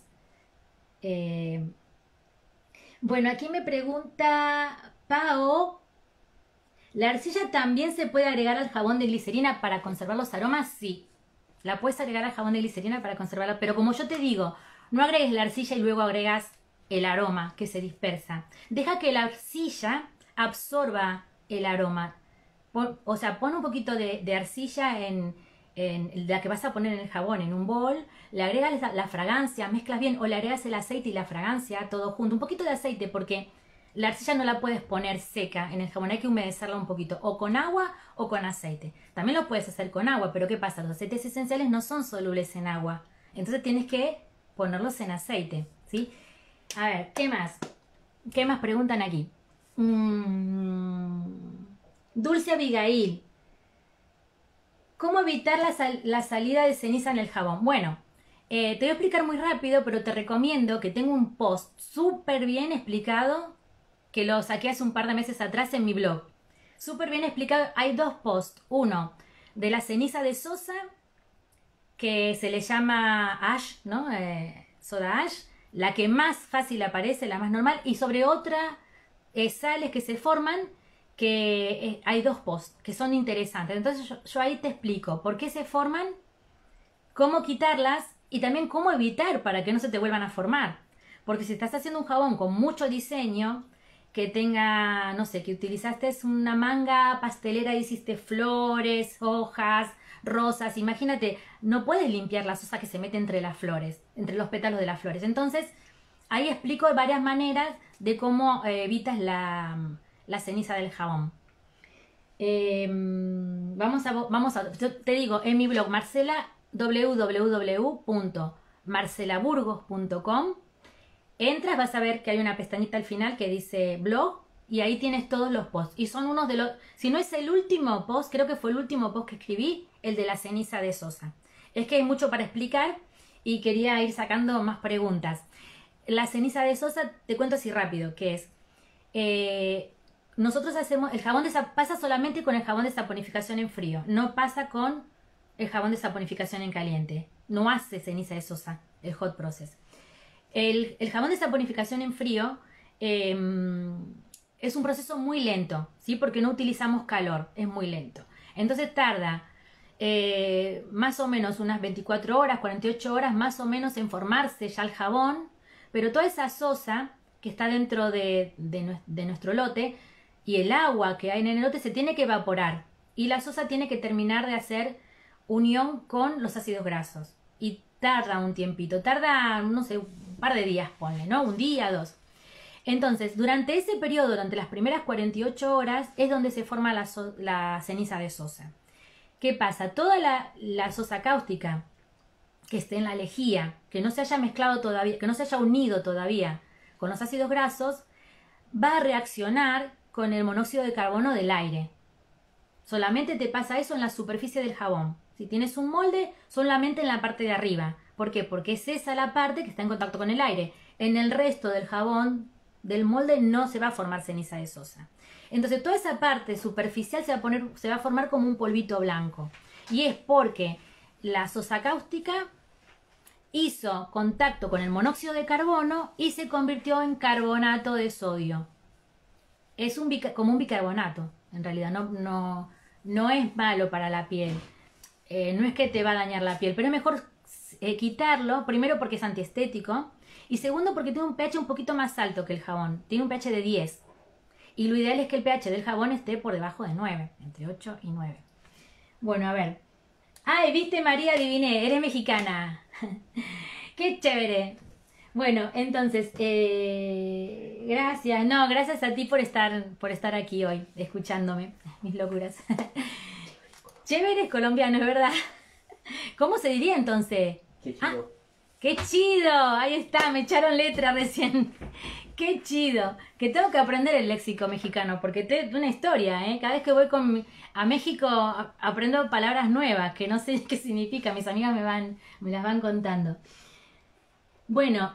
Eh... Bueno, aquí me pregunta Pao, ¿la arcilla también se puede agregar al jabón de glicerina para conservar los aromas? Sí. La puedes agregar al jabón de glicerina para conservarla, pero como yo te digo, no agregues la arcilla y luego agregas el aroma que se dispersa. Deja que la arcilla absorba el aroma. Pon, o sea, pon un poquito de, de arcilla en, en la que vas a poner en el jabón, en un bol, le agregas la, la fragancia, mezclas bien, o le agregas el aceite y la fragancia, todo junto. Un poquito de aceite porque la arcilla no la puedes poner seca en el jabón, hay que humedecerla un poquito, o con agua o con aceite. También lo puedes hacer con agua, pero ¿qué pasa? Los aceites esenciales no son solubles en agua, entonces tienes que ponerlos en aceite, ¿sí? A ver, ¿qué más? ¿Qué más preguntan aquí? Mm, Dulce Abigail, ¿cómo evitar la, sal la salida de ceniza en el jabón? Bueno, Eh, te voy a explicar muy rápido, pero te recomiendo que tengo un post súper bien explicado que lo saqué hace un par de meses atrás en mi blog. Súper bien explicado. Hay dos posts. Uno de la ceniza de sosa, que se le llama ash, ¿no? Eh, soda ash, la que más fácil aparece, la más normal, y sobre otra eh, sales que se forman, que eh, hay dos posts que son interesantes. Entonces yo, yo ahí te explico por qué se forman, cómo quitarlas y también cómo evitar para que no se te vuelvan a formar. Porque si estás haciendo un jabón con mucho diseño, que tenga, no sé, que utilizaste una manga pastelera y hiciste flores, hojas, rosas, imagínate, no puedes limpiar la sosa que se mete entre las flores, entre los pétalos de las flores. Entonces, ahí explico varias maneras de cómo eh, evitas la, la ceniza del jabón. Eh, vamos a, vamos a, yo te digo, en mi blog, Marcela, w w w punto marcela burgos punto com, entras, vas a ver que hay una pestañita al final que dice blog y ahí tienes todos los posts. Y son unos de los, si no es el último post, creo que fue el último post que escribí, el de la ceniza de sosa. Es que hay mucho para explicar y quería ir sacando más preguntas. La ceniza de sosa, te cuento así rápido, que es, eh, nosotros hacemos, el jabón de pasa solamente con el jabón de saponificación en frío, no pasa con el jabón de saponificación en caliente. No hace ceniza de sosa, el hot process. El, el jabón de saponificación en frío eh, es un proceso muy lento, ¿sí? Porque no utilizamos calor, es muy lento. Entonces tarda eh, más o menos unas veinticuatro horas, cuarenta y ocho horas más o menos en formarse ya el jabón, pero toda esa sosa que está dentro de, de, de nuestro lote y el agua que hay en el lote se tiene que evaporar y la sosa tiene que terminar de hacer unión con los ácidos grasos y tarda un tiempito, tarda, no sé, un par de días, ponle, ¿no? Un día, dos. Entonces, durante ese periodo, durante las primeras cuarenta y ocho horas, es donde se forma la, so la ceniza de sosa. ¿Qué pasa? Toda la, la sosa cáustica que esté en la lejía, que no se haya mezclado todavía, que no se haya unido todavía con los ácidos grasos, va a reaccionar con el monóxido de carbono del aire. Solamente te pasa eso en la superficie del jabón. Si tienes un molde, solamente en la parte de arriba. ¿Por qué? Porque es esa la parte que está en contacto con el aire. En el resto del jabón, del molde, no se va a formar ceniza de sosa. Entonces toda esa parte superficial se va a, poner, se va a formar como un polvito blanco. Y es porque la sosa cáustica hizo contacto con el monóxido de carbono y se convirtió en carbonato de sodio. Es un como un bicarbonato, en realidad, no, no, no es malo para la piel. Eh, no es que te va a dañar la piel, pero es mejor eh, quitarlo, primero porque es antiestético y segundo porque tiene un pH un poquito más alto que el jabón, tiene un pH de diez y lo ideal es que el pH del jabón esté por debajo de nueve, entre ocho y nueve. Bueno, a ver. Ay, viste, María, adiviné, eres mexicana. Qué chévere. Bueno, entonces, eh, gracias, no, gracias a ti por estar, por estar aquí hoy, escuchándome, mis locuras. Chévere es colombiano, es verdad. ¿Cómo se diría entonces? Qué chido. Ah, ¡qué chido! Ahí está, me echaron letra recién. ¡Qué chido! Que tengo que aprender el léxico mexicano, porque es una historia, ¿eh? Cada vez que voy con, a México a, aprendo palabras nuevas, que no sé qué significa, mis amigas me, van, me las van contando. Bueno,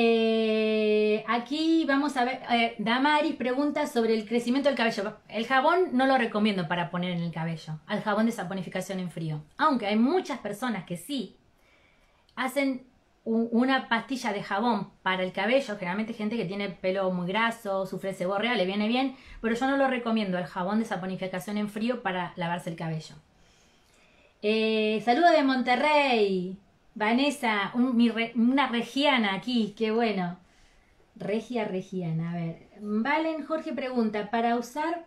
eh, aquí vamos a ver, eh, Damaris pregunta sobre el crecimiento del cabello. El jabón no lo recomiendo para poner en el cabello, al jabón de saponificación en frío. Aunque hay muchas personas que sí hacen un, una pastilla de jabón para el cabello, generalmente gente que tiene pelo muy graso, sufre seborrea, le viene bien, pero yo no lo recomiendo el jabón de saponificación en frío para lavarse el cabello. Eh, saludo de Monterrey. Vanessa, un, mi re, una regiana aquí, qué bueno. Regia, regiana, a ver. Valen Jorge pregunta, para usar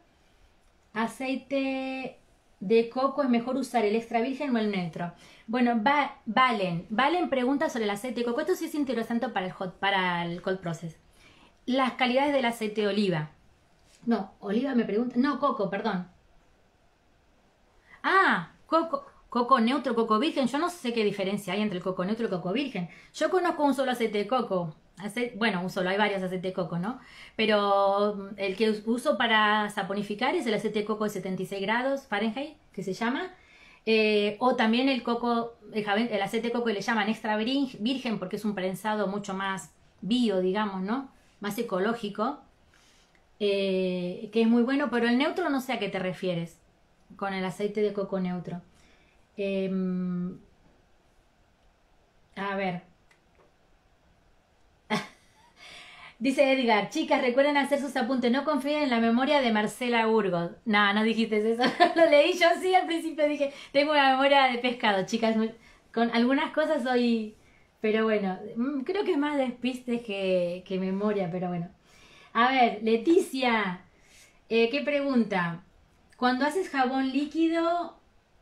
aceite de coco es mejor usar el extra virgen o el neutro. Bueno, va, Valen, Valen pregunta sobre el aceite de coco. Esto sí es interesante para el hot, para el cold process. Las calidades del aceite de oliva. No, oliva me pregunta. No, coco, perdón. Ah, coco. Coco neutro, coco virgen, yo no sé qué diferencia hay entre el coco neutro y el coco virgen. Yo conozco un solo aceite de coco, Ace bueno, un solo, hay varios aceites de coco, ¿no? Pero el que uso para saponificar es el aceite de coco de setenta y seis grados Fahrenheit, que se llama. Eh, o también el coco, el, jabón- el aceite de coco que le llaman extra virin- virgen porque es un prensado mucho más bio, digamos, ¿no? Más ecológico, eh, que es muy bueno, pero el neutro no sé a qué te refieres con el aceite de coco neutro. Em, a ver, dice Edgar, chicas, recuerden hacer sus apuntes, no confíen en la memoria de Marcela Burgos. No, no dijiste eso, lo leí yo sí al principio, dije, tengo una memoria de pescado, chicas, con algunas cosas soy, pero bueno, mm, creo que es más despistes que, que memoria, pero bueno. A ver, Leticia, eh, ¿qué pregunta? Cuando haces jabón líquido,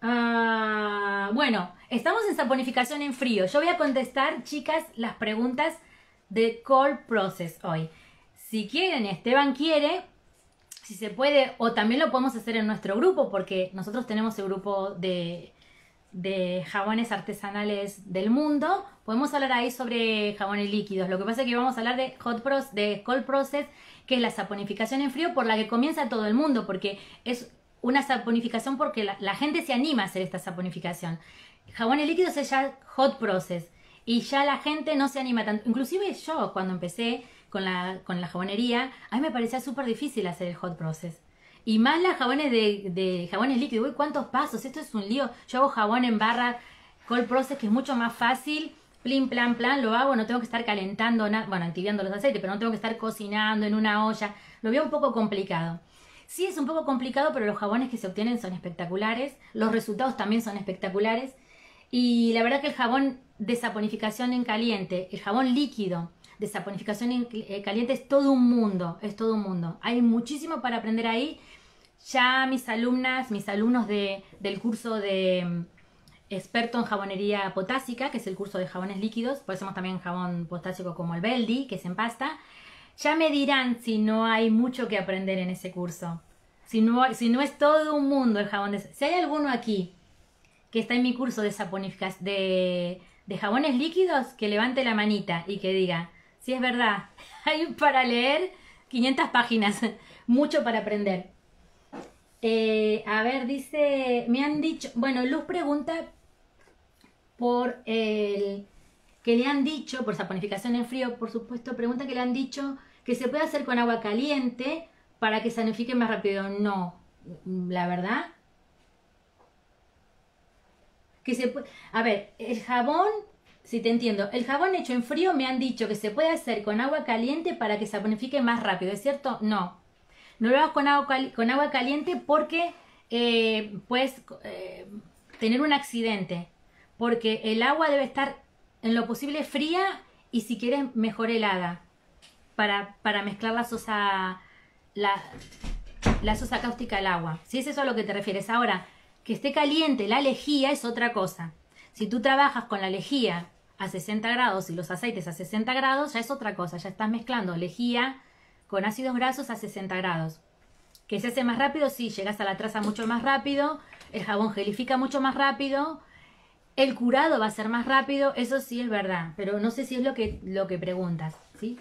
ah, bueno, estamos en saponificación en frío. Yo voy a contestar, chicas, las preguntas de cold process hoy. Si quieren, Esteban quiere, si se puede, o también lo podemos hacer en nuestro grupo, porque nosotros tenemos el grupo de, de jabones artesanales del mundo. Podemos hablar ahí sobre jabones líquidos. Lo que pasa es que vamos a hablar de hot process, de cold process, que es la saponificación en frío por la que comienza todo el mundo, porque es una saponificación porque la, la gente se anima a hacer esta saponificación. Jabones líquidos es ya hot process y ya la gente no se anima tanto. Inclusive yo cuando empecé con la, con la jabonería, a mí me parecía súper difícil hacer el hot process. Y más las jabones de, de jabones líquidos. Uy, ¿cuántos pasos? Esto es un lío. Yo hago jabón en barra cold process que es mucho más fácil. Plin, plan, plan, lo hago, no tengo que estar calentando nada, bueno, entibiando los aceites, pero no tengo que estar cocinando en una olla. Lo veo un poco complicado. Sí es un poco complicado, pero los jabones que se obtienen son espectaculares. Los resultados también son espectaculares. Y la verdad que el jabón de saponificación en caliente, el jabón líquido de saponificación en eh, caliente es todo un mundo, es todo un mundo. Hay muchísimo para aprender ahí. Ya mis alumnas, mis alumnos de, del curso de experto en jabonería potásica, que es el curso de jabones líquidos, por eso hacemos también jabón potásico como el Beldi, que es en pasta, ya me dirán si no hay mucho que aprender en ese curso. Si no, si no es todo un mundo el jabón de... Si hay alguno aquí que está en mi curso de, de, de jabones líquidos, que levante la manita y que diga, si es verdad, hay para leer quinientas páginas, mucho para aprender. Eh, a ver, dice, me han dicho, bueno, Luz pregunta por el que le han dicho, por saponificación en frío, por supuesto, pregunta que le han dicho que se puede hacer con agua caliente para que sanifique más rápido. No, la verdad. Que se puede, a ver, el jabón, si te entiendo, el jabón hecho en frío me han dicho que se puede hacer con agua caliente para que saponifique más rápido, ¿es cierto? No. No lo hagas con agua, con agua caliente porque eh, puedes eh, tener un accidente. Porque el agua debe estar en lo posible fría y si quieres mejor helada. Para, para mezclar la sosa, la, la sosa cáustica al agua. Si es eso a lo que te refieres. Ahora, que esté caliente la lejía es otra cosa. Si tú trabajas con la lejía a sesenta grados y los aceites a sesenta grados, ya es otra cosa. Ya estás mezclando lejía con ácidos grasos a sesenta grados. ¿Que se hace más rápido? Sí, llegas a la traza mucho más rápido, el jabón gelifica mucho más rápido, el curado va a ser más rápido, eso sí es verdad, pero no sé si es lo que, lo que preguntas, ¿sí?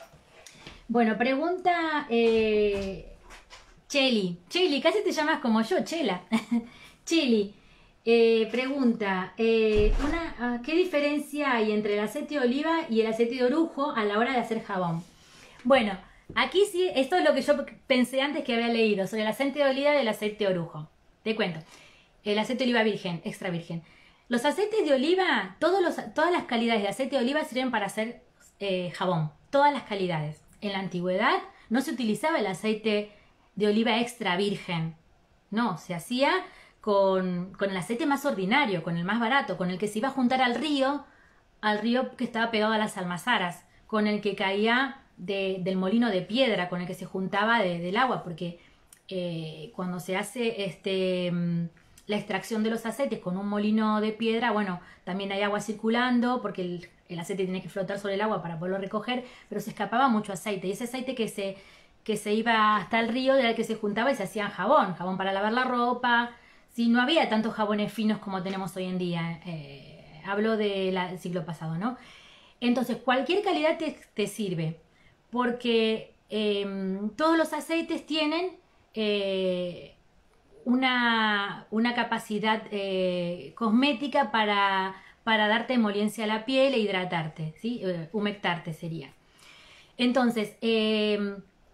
Bueno, pregunta eh, Cheli, Cheli, casi te llamas como yo, Chela. Cheli, eh, pregunta, eh, una, ¿qué diferencia hay entre el aceite de oliva y el aceite de orujo a la hora de hacer jabón? Bueno, aquí sí, esto es lo que yo pensé antes que había leído sobre el aceite de oliva y el aceite de orujo. Te cuento. El aceite de oliva virgen, extra virgen. Los aceites de oliva, todos los, todas las calidades de aceite de oliva sirven para hacer eh, jabón. Todas las calidades. En la antigüedad no se utilizaba el aceite de oliva extra virgen. No, se hacía con, con el aceite más ordinario, con el más barato, con el que se iba a juntar al río, al río que estaba pegado a las almazaras, con el que caía... De, del molino de piedra con el que se juntaba de, del agua, porque eh, cuando se hace este, la extracción de los aceites con un molino de piedra, bueno, también hay agua circulando, porque el, el aceite tiene que flotar sobre el agua para poderlo recoger, pero se escapaba mucho aceite, y ese aceite que se, que se iba hasta el río era el que se juntaba y se hacía jabón, jabón para lavar la ropa. Sí, no había tantos jabones finos como tenemos hoy en día, eh, hablo del siglo pasado, ¿no? Entonces, cualquier calidad te, te sirve. Porque eh, todos los aceites tienen eh, una, una capacidad eh, cosmética para, para darte emoliencia a la piel e hidratarte, ¿sí? Eh, humectarte sería. Entonces, eh,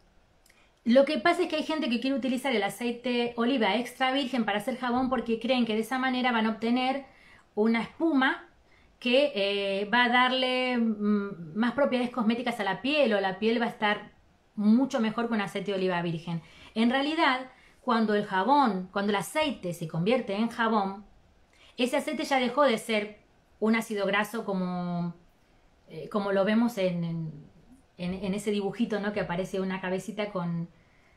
lo que pasa es que hay gente que quiere utilizar el aceite oliva extra virgen para hacer jabón porque creen que de esa manera van a obtener una espuma que eh, va a darle mm, más propiedades cosméticas a la piel, o la piel va a estar mucho mejor con aceite de oliva virgen. En realidad, cuando el jabón, cuando el aceite se convierte en jabón, ese aceite ya dejó de ser un ácido graso como, eh, como lo vemos en, en, en ese dibujito, ¿no? Que aparece una cabecita con,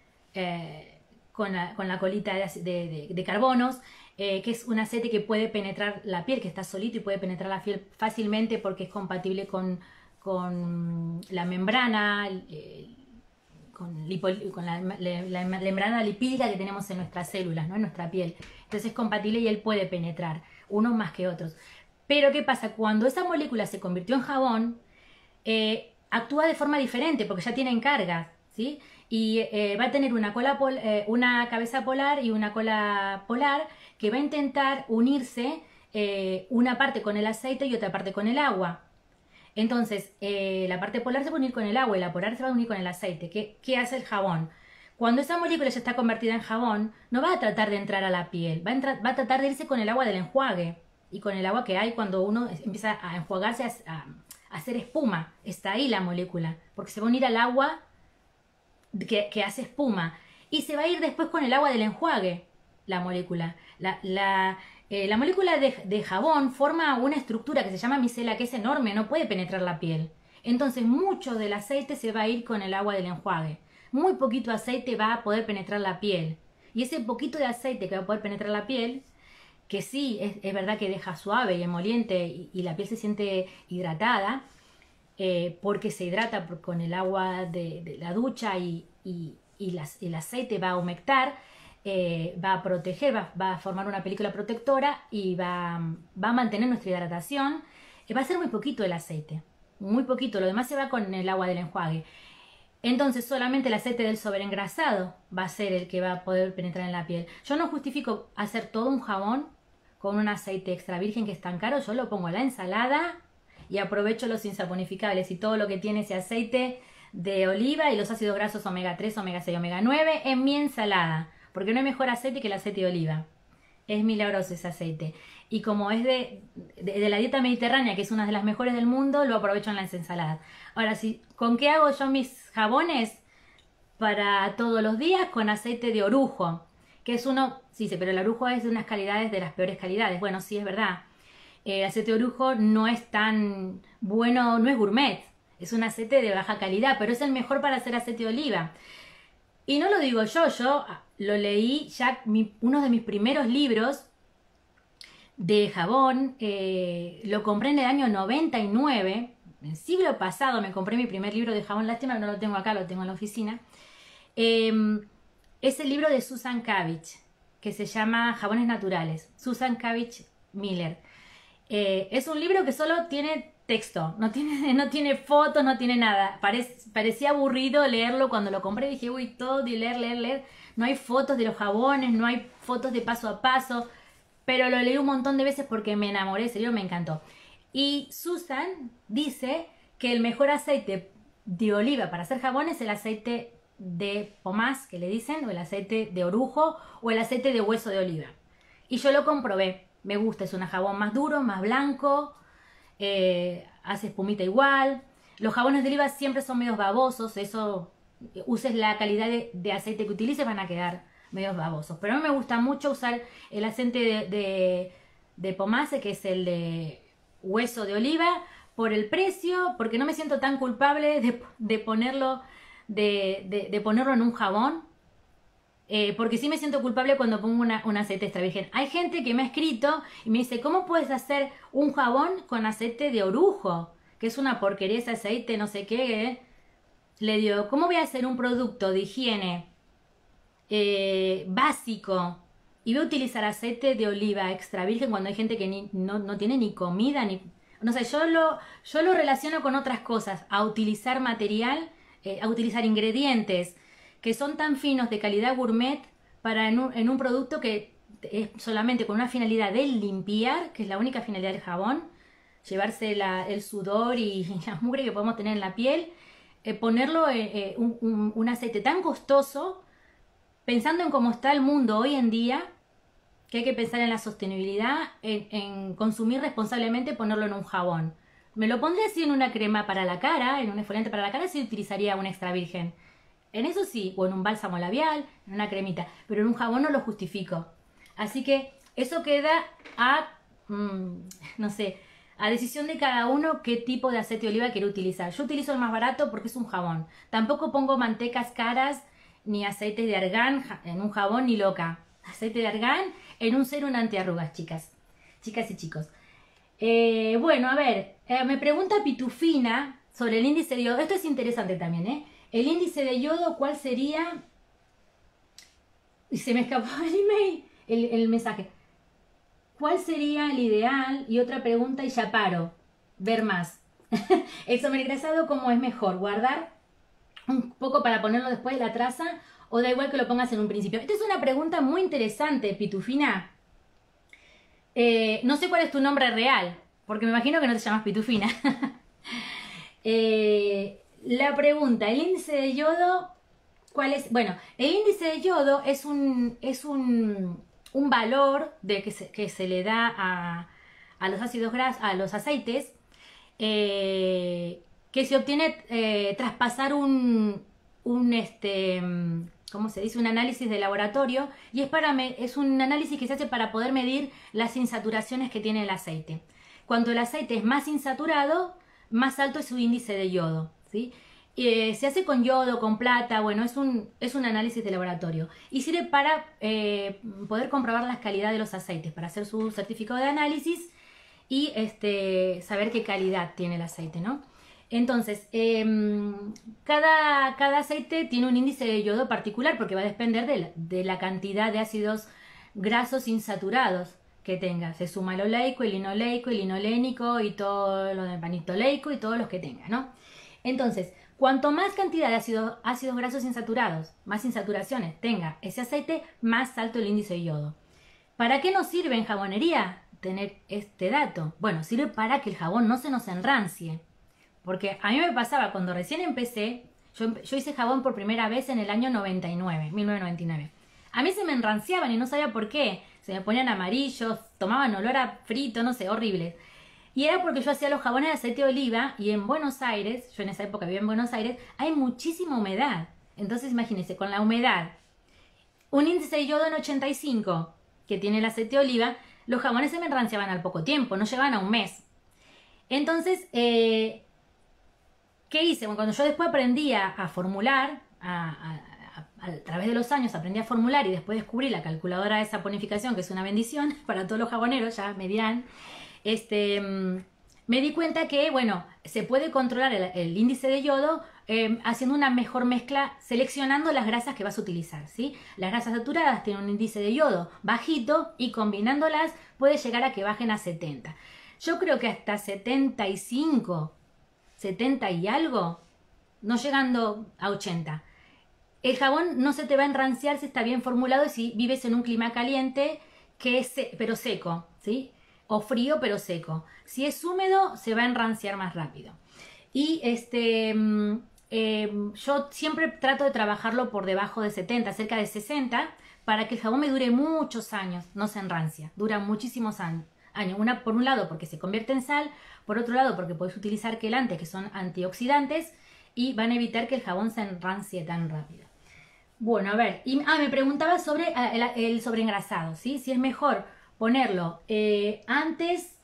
eh, con, la, con la colita de, de, de, de carbonos, eh, que es un aceite que puede penetrar la piel, que está solito y puede penetrar la piel fácilmente porque es compatible con, con la membrana, eh, con, lipo, con la, la, la, la membrana lipídica que tenemos en nuestras células, ¿no? En nuestra piel. Entonces es compatible y él puede penetrar, unos más que otros. Pero ¿qué pasa? Cuando esa molécula se convirtió en jabón, eh, actúa de forma diferente porque ya tienen cargas, ¿sí? Y eh, va a tener una, cola pol eh, una cabeza polar y una cola polar que va a intentar unirse eh, una parte con el aceite y otra parte con el agua. Entonces, eh, la parte polar se va a unir con el agua y la polar se va a unir con el aceite. ¿Qué, qué hace el jabón? Cuando esa molécula ya está convertida en jabón, no va a tratar de entrar a la piel, va a, va a tratar de irse con el agua del enjuague y con el agua que hay cuando uno empieza a enjuagarse, a, a, a hacer espuma. Está ahí la molécula, porque se va a unir al agua que, que hace espuma y se va a ir después con el agua del enjuague, la molécula. La, la, eh, la molécula de, de jabón forma una estructura que se llama micela, que es enorme, no puede penetrar la piel. Entonces mucho del aceite se va a ir con el agua del enjuague. Muy poquito aceite va a poder penetrar la piel. Y ese poquito de aceite que va a poder penetrar la piel, que sí, es, es verdad que deja suave y emoliente y, y la piel se siente hidratada, eh, porque se hidrata con el agua de, de la ducha y, y, y las, el aceite va a humectar, eh, va a proteger, va, va a formar una película protectora y va, va a mantener nuestra hidratación. Eh, va a ser muy poquito el aceite, muy poquito, lo demás se va con el agua del enjuague. Entonces solamente el aceite del sobreengrasado va a ser el que va a poder penetrar en la piel. Yo no justifico hacer todo un jabón con un aceite extra virgen que es tan caro. Yo lo pongo a la ensalada y aprovecho los insaponificables y todo lo que tiene ese aceite de oliva y los ácidos grasos omega tres, omega seis, omega nueve en mi ensalada. Porque no hay mejor aceite que el aceite de oliva. Es milagroso ese aceite. Y como es de, de, de la dieta mediterránea, que es una de las mejores del mundo, lo aprovecho en las ensaladas. Ahora, sí, ¿con qué hago yo mis jabones? Para todos los días, con aceite de orujo. Que es uno, sí, pero el orujo es de unas calidades de las peores calidades. Bueno, sí, es verdad. El aceite de orujo no es tan bueno, no es gourmet. Es un aceite de baja calidad, pero es el mejor para hacer aceite de oliva. Y no lo digo yo, yo lo leí ya, mi, uno de mis primeros libros de jabón, eh, lo compré en el año noventa y nueve, en el siglo pasado me compré mi primer libro de jabón, lástima que no lo tengo acá, lo tengo en la oficina. Eh, es el libro de Susan Cabbage, que se llama Jabones Naturales, Susan Cabbage Miller. Eh, es un libro que solo tiene texto, no tiene, no tiene fotos, no tiene nada. Parec, parecía aburrido leerlo cuando lo compré, dije, uy, todo de leer, leer, leer. No hay fotos de los jabones, no hay fotos de paso a paso, pero lo leí un montón de veces porque me enamoré, ese libro me encantó. Y Susan dice que el mejor aceite de oliva para hacer jabón es el aceite de pomás, que le dicen, o el aceite de orujo, o el aceite de hueso de oliva. Y yo lo comprobé. Me gusta, es un jabón más duro, más blanco, eh, hace espumita igual. Los jabones de oliva siempre son medios babosos, eso, uses la calidad de, de aceite que utilices, van a quedar medios babosos. Pero a mí me gusta mucho usar el aceite de, de, de pomace, que es el de hueso de oliva, por el precio, porque no me siento tan culpable de, de, ponerlo, de, de, de ponerlo en un jabón. Eh, porque sí me siento culpable cuando pongo una, un aceite extra virgen. Hay gente que me ha escrito y me dice, ¿cómo puedes hacer un jabón con aceite de orujo? Que es una porquería ese aceite, no sé qué. Le digo, ¿cómo voy a hacer un producto de higiene eh, básico y voy a utilizar aceite de oliva extra virgen cuando hay gente que ni, no, no tiene ni comida, ni... No sé, yo lo, yo lo relaciono con otras cosas, a utilizar material, eh, a utilizar ingredientes que son tan finos de calidad gourmet para en un, en un producto que es solamente con una finalidad de limpiar, que es la única finalidad del jabón, llevarse la, el sudor y la mugre que podemos tener en la piel, eh, ponerlo en eh, un, un, un aceite tan costoso, pensando en cómo está el mundo hoy en día, que hay que pensar en la sostenibilidad, en, en consumir responsablemente, ponerlo en un jabón. Me lo pondría así en una crema para la cara, en un exfoliante para la cara, si utilizaría un extra virgen. En eso sí, o en un bálsamo labial, en una cremita, pero en un jabón no lo justifico. Así que eso queda a, mmm, no sé, a decisión de cada uno qué tipo de aceite de oliva quiere utilizar. Yo utilizo el más barato porque es un jabón. Tampoco pongo mantecas caras ni aceites de argán en un jabón ni loca. Aceite de argán en un serum antiarrugas, chicas. Chicas y chicos. Eh, bueno, a ver, eh, me pregunta Pitufina sobre el índice de yodo. Esto es interesante también, ¿eh? El índice de yodo, ¿cuál sería? Y se me escapó el email, el, el mensaje. ¿Cuál sería el ideal? Y otra pregunta y ya paro. Ver más. El sobregrasado, ¿cómo es mejor? ¿Guardar un poco para ponerlo después de la traza? ¿O da igual que lo pongas en un principio? Esta es una pregunta muy interesante, Pitufina. Eh, no sé cuál es tu nombre real, porque me imagino que no te llamas Pitufina. eh, la pregunta, ¿el índice de yodo cuál es? Bueno, el índice de yodo es un, es un, un valor de que, se, que se le da a, a los ácidos grasos, a los aceites, eh, que se obtiene eh, tras pasar un, un este, ¿cómo se dice? Un análisis de laboratorio, y es, para es un análisis que se hace para poder medir las insaturaciones que tiene el aceite. Cuanto el aceite es más insaturado, más alto es su índice de yodo, ¿sí? Eh, se hace con yodo, con plata, bueno, es un, es un análisis de laboratorio y sirve para eh, poder comprobar la calidad de los aceites, para hacer su certificado de análisis y este, saber qué calidad tiene el aceite, ¿no? Entonces, eh, cada, cada aceite tiene un índice de yodo particular porque va a depender de la, de la cantidad de ácidos grasos insaturados que tenga. Se suma el oleico, el linoleico, el linolénico y todo lo de panitoleico y todos los que tenga, ¿no? Entonces, cuanto más cantidad de ácidos, ácidos grasos insaturados, más insaturaciones tenga ese aceite, más alto el índice de yodo. ¿Para qué nos sirve en jabonería tener este dato? Bueno, sirve para que el jabón no se nos enrancie. Porque a mí me pasaba cuando recién empecé, yo, yo hice jabón por primera vez en el año noventa y nueve, mil novecientos noventa y nueve. A mí se me enranciaban y no sabía por qué. Se me ponían amarillos, tomaban olor a frito, no sé, horribles. Y era porque yo hacía los jabones de aceite de oliva y en Buenos Aires, yo en esa época vivía en Buenos Aires, hay muchísima humedad. Entonces imagínense, con la humedad, un índice de yodo en ochenta y cinco que tiene el aceite de oliva, los jabones se me enranciaban al poco tiempo, no llegaban a un mes. Entonces, eh, ¿qué hice? Bueno, cuando yo después aprendí a, a formular, a, a, a, a través de los años aprendí a formular y después descubrí la calculadora de saponificación, que es una bendición para todos los jaboneros, ya me dirán, este, me di cuenta que, bueno, se puede controlar el, el índice de yodo eh, haciendo una mejor mezcla, seleccionando las grasas que vas a utilizar, ¿sí? Las grasas saturadas tienen un índice de yodo bajito y combinándolas puede llegar a que bajen a setenta. Yo creo que hasta setenta y cinco, setenta y algo, no llegando a ochenta. El jabón no se te va a enranciar si está bien formulado y si vives en un clima caliente, que es, pero seco, ¿sí? O frío pero seco. Si es húmedo, se va a enranciar más rápido. Y este, eh, yo siempre trato de trabajarlo por debajo de setenta, cerca de sesenta, para que el jabón me dure muchos años, no se enrancia, dura muchísimos años. Una, por un lado porque se convierte en sal, por otro lado porque puedes utilizar quelantes que son antioxidantes y van a evitar que el jabón se enrancie tan rápido. Bueno, a ver, y, ah, me preguntaba sobre el, el sobreengrasado, ¿sí? Si es mejor ponerlo eh, antes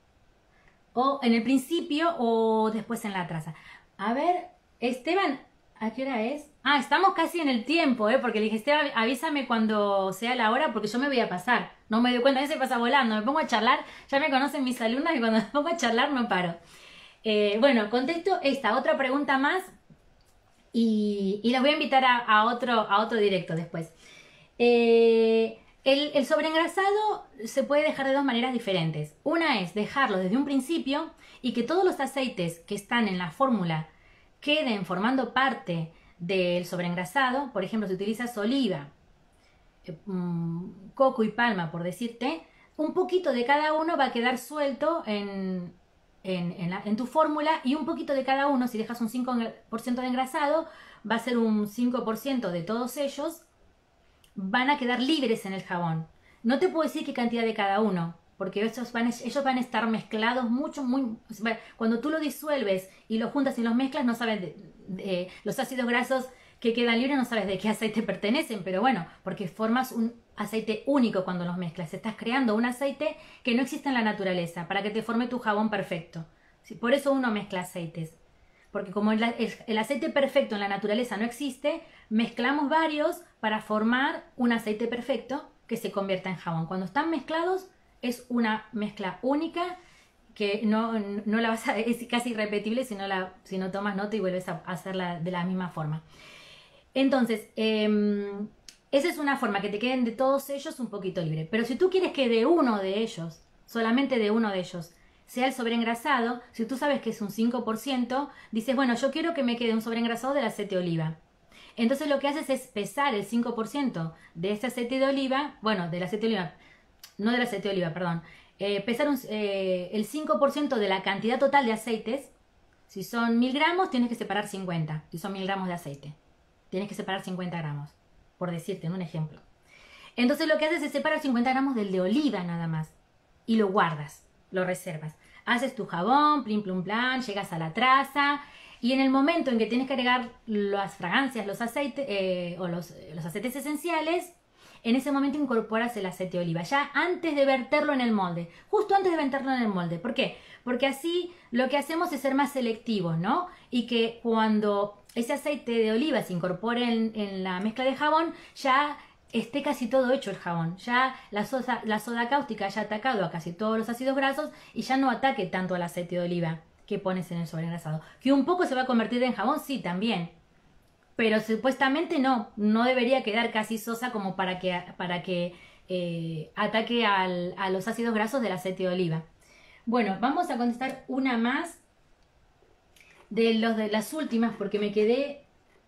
o en el principio o después en la traza. A ver, Esteban, ¿a qué hora es? Ah, estamos casi en el tiempo, ¿eh? Porque le dije, Esteban, avísame cuando sea la hora porque yo me voy a pasar. No me doy cuenta, a veces pasa volando, me pongo a charlar, ya me conocen mis alumnas y cuando me pongo a charlar no paro. Eh, bueno, contesto esta otra pregunta más y, y las voy a invitar a, a, otro, a otro directo después. Eh... El, el sobreengrasado se puede dejar de dos maneras diferentes. Una es dejarlo desde un principio y que todos los aceites que están en la fórmula queden formando parte del sobreengrasado. Por ejemplo, si utilizas oliva eh, mm, coco y palma, por decirte, un poquito de cada uno va a quedar suelto en, en, en, la, en tu fórmula, y un poquito de cada uno, si dejas un cinco por ciento de engrasado, va a ser un cinco por ciento de todos ellos, van a quedar libres en el jabón. No te puedo decir qué cantidad de cada uno, porque ellos van, ellos van a estar mezclados mucho, muy... Cuando tú lo disuelves y lo juntas y los mezclas, no sabes de, de, los ácidos grasos que quedan libres, no sabes de qué aceite pertenecen, pero bueno, porque formas un aceite único cuando los mezclas. Estás creando un aceite que no existe en la naturaleza, para que te forme tu jabón perfecto. ¿Sí? Por eso uno mezcla aceites. Porque como el, el aceite perfecto en la naturaleza no existe, mezclamos varios para formar un aceite perfecto que se convierta en jabón. Cuando están mezclados es una mezcla única que no, no la vas a, es casi irrepetible si no, la, si no tomas nota y vuelves a hacerla de la misma forma. Entonces, eh, esa es una forma, que te queden de todos ellos un poquito libre. Pero si tú quieres que de uno de ellos, solamente de uno de ellos, sea el sobreengrasado, si tú sabes que es un cinco por ciento, dices, bueno, yo quiero que me quede un sobreengrasado del aceite de oliva. Entonces lo que haces es pesar el cinco por ciento de este aceite de oliva, bueno, del aceite de oliva, no del aceite de oliva, perdón, eh, pesar un, eh, el cinco por ciento de la cantidad total de aceites. Si son mil gramos, tienes que separar cincuenta, si son mil gramos de aceite. Tienes que separar cincuenta gramos, por decirte, en un ejemplo. Entonces lo que haces es separar cincuenta gramos del de oliva nada más, y lo guardas, lo reservas. Haces tu jabón, plim plum plan, llegas a la traza, y en el momento en que tienes que agregar las fragancias, los aceites, eh, o los, los aceites esenciales, en ese momento incorporas el aceite de oliva, ya antes de verterlo en el molde, justo antes de verterlo en el molde. ¿Por qué? Porque así lo que hacemos es ser más selectivos, ¿no? Y que cuando ese aceite de oliva se incorpore en, en la mezcla de jabón, ya esté casi todo hecho el jabón. Ya la soda, la soda cáustica haya atacado a casi todos los ácidos grasos y ya no ataque tanto al aceite de oliva que pones en el sobreengrasado. ¿Que un poco se va a convertir en jabón? Sí, también. Pero supuestamente no, no debería quedar casi sosa como para que, para que eh, ataque al, a los ácidos grasos del aceite de oliva. Bueno, vamos a contestar una más de los de las últimas, porque me quedé...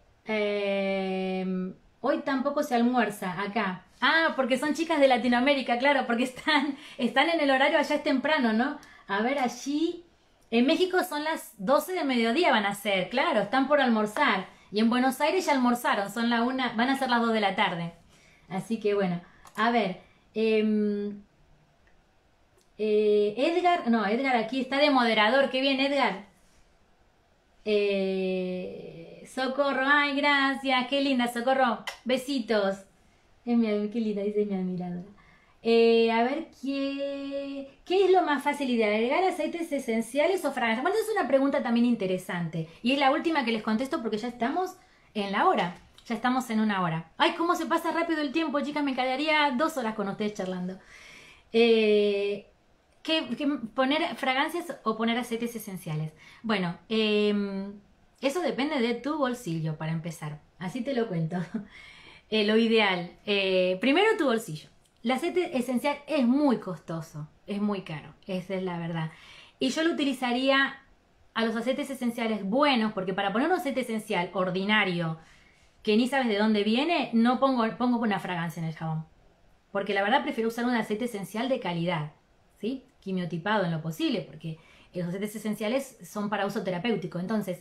Eh, hoy tampoco se almuerza acá. Ah, porque son chicas de Latinoamérica, claro, porque están, están en el horario, allá es temprano, ¿no? A ver, allí... En México son las doce del mediodía, van a ser, claro, están por almorzar. Y en Buenos Aires ya almorzaron, son la una, van a ser las dos de la tarde. Así que bueno, a ver... Eh, eh, Edgar, no, Edgar aquí está de moderador, qué bien Edgar. Eh, Socorro, ay, gracias, qué linda, Socorro, besitos. Es mi, qué linda, dice mi admiradora. Eh, a ver, ¿qué, ¿qué es lo más fácil y de agregar aceites esenciales o fragancias? Bueno, es una pregunta también interesante. Y es la última que les contesto porque ya estamos en la hora. Ya estamos en una hora. Ay, cómo se pasa rápido el tiempo, chicas, me quedaría dos horas con ustedes charlando. Eh... ¿Qué, qué, poner fragancias o poner aceites esenciales? Bueno, eh, eso depende de tu bolsillo para empezar. Así te lo cuento. Eh, lo ideal. Eh, primero tu bolsillo. El aceite esencial es muy costoso. Es muy caro. Esa es la verdad. Y yo lo utilizaría a los aceites esenciales buenos, porque para poner un aceite esencial ordinario que ni sabes de dónde viene, no pongo, pongo una fragancia en el jabón. Porque la verdad prefiero usar un aceite esencial de calidad. ¿Sí? Quimiotipado en lo posible, porque los aceites esenciales son para uso terapéutico. Entonces,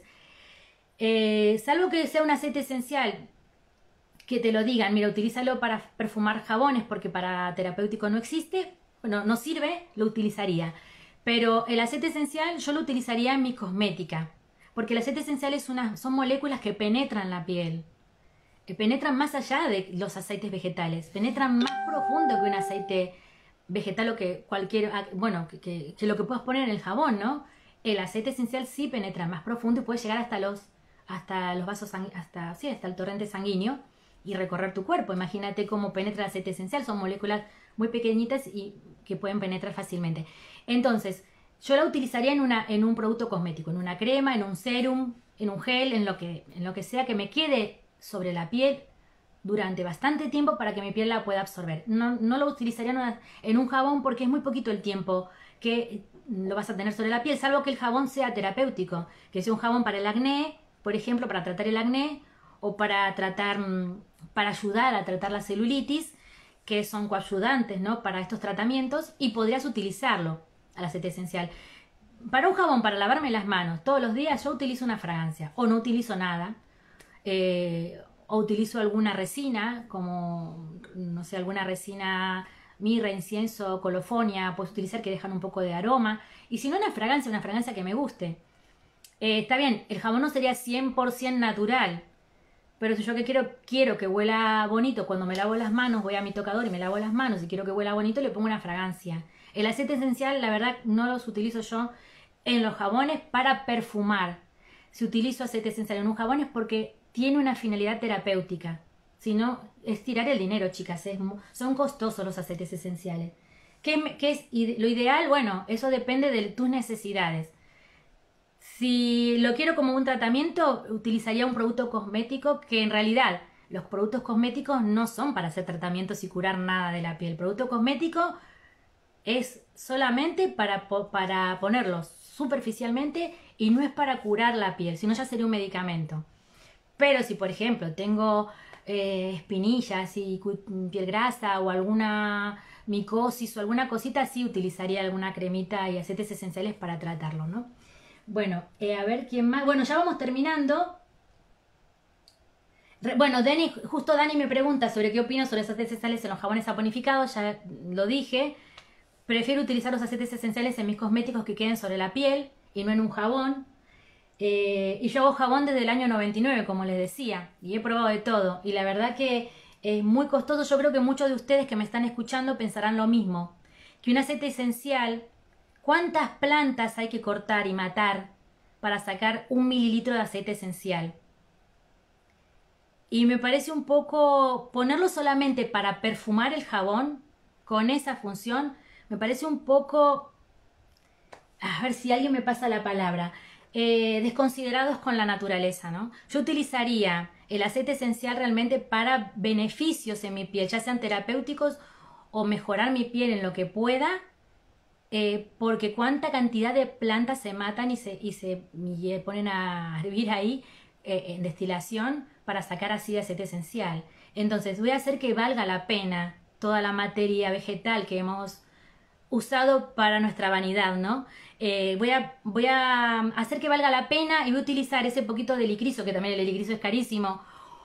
eh, salvo que sea un aceite esencial que te lo digan, mira, utilízalo para perfumar jabones porque para terapéutico no existe, bueno, no sirve, lo utilizaría. Pero el aceite esencial yo lo utilizaría en mi cosmética, porque el aceite esencial es una, son moléculas que penetran la piel, que penetran más allá de los aceites vegetales, penetran más profundo que un aceite vegetal o que cualquier, bueno, que, que, que lo que puedas poner en el jabón, ¿no? El aceite esencial sí penetra más profundo y puede llegar hasta los, hasta los vasos, hasta, sí, hasta el torrente sanguíneo y recorrer tu cuerpo. Imagínate cómo penetra el aceite esencial, son moléculas muy pequeñitas y que pueden penetrar fácilmente. Entonces, yo la utilizaría en, una, en un producto cosmético, en una crema, en un serum, en un gel, en lo que, en lo que sea que me quede sobre la piel durante bastante tiempo para que mi piel la pueda absorber. No, no lo utilizaría en, una, en un jabón porque es muy poquito el tiempo que lo vas a tener sobre la piel, salvo que el jabón sea terapéutico, que sea un jabón para el acné, por ejemplo, para tratar el acné o para tratar, para ayudar a tratar la celulitis. que son coayudantes, ¿no? Para estos tratamientos y podrías utilizarlo al aceite esencial. Para un jabón, para lavarme las manos todos los días, yo utilizo una fragancia o no utilizo nada. Eh, o utilizo alguna resina, como, no sé, alguna resina mirra, incienso, colofonia, puedes utilizar que dejan un poco de aroma. Y si no, una fragancia, una fragancia que me guste. Eh, está bien, el jabón no sería cien por ciento natural, pero si yo que quiero, quiero que huela bonito, cuando me lavo las manos, voy a mi tocador y me lavo las manos y quiero que huela bonito, le pongo una fragancia. El aceite esencial, la verdad, no los utilizo yo en los jabones para perfumar. Si utilizo aceite esencial en un jabón es porque tiene una finalidad terapéutica. Si no, es tirar el dinero, chicas. Es, son costosos los aceites esenciales. ¿Qué, qué es lo ideal? Bueno, eso depende de tus necesidades. Si lo quiero como un tratamiento, utilizaría un producto cosmético que en realidad los productos cosméticos no son para hacer tratamientos y curar nada de la piel. El producto cosmético es solamente para, para ponerlos superficialmente y no es para curar la piel, sino ya sería un medicamento. Pero si, por ejemplo, tengo eh, espinillas y piel grasa o alguna micosis o alguna cosita, sí utilizaría alguna cremita y aceites esenciales para tratarlo, ¿no? Bueno, eh, a ver quién más. Bueno, ya vamos terminando. Re bueno, Dani, justo Dani me pregunta sobre qué opino sobre los aceites esenciales en los jabones saponificados. Ya lo dije. Prefiero utilizar los aceites esenciales en mis cosméticos que queden sobre la piel y no en un jabón. Eh, y yo hago jabón desde el año noventa y nueve, como les decía, y he probado de todo. Y la verdad que es muy costoso. Yo creo que muchos de ustedes que me están escuchando pensarán lo mismo. Que un aceite esencial, ¿cuántas plantas hay que cortar y matar para sacar un mililitro de aceite esencial? Y me parece un poco ponerlo solamente para perfumar el jabón con esa función. Me parece un poco, a ver si alguien me pasa la palabra, eh, desconsiderados con la naturaleza, ¿no? Yo utilizaría el aceite esencial realmente para beneficios en mi piel, ya sean terapéuticos o mejorar mi piel en lo que pueda, eh, porque cuánta cantidad de plantas se matan y se, y se y ponen a hervir ahí eh, en destilación para sacar así de aceite esencial. Entonces voy a hacer que valga la pena toda la materia vegetal que hemos usado para nuestra vanidad, ¿no? Eh, voy, a, voy a hacer que valga la pena y voy a utilizar ese poquito de licrizo, que también el licrizo es carísimo,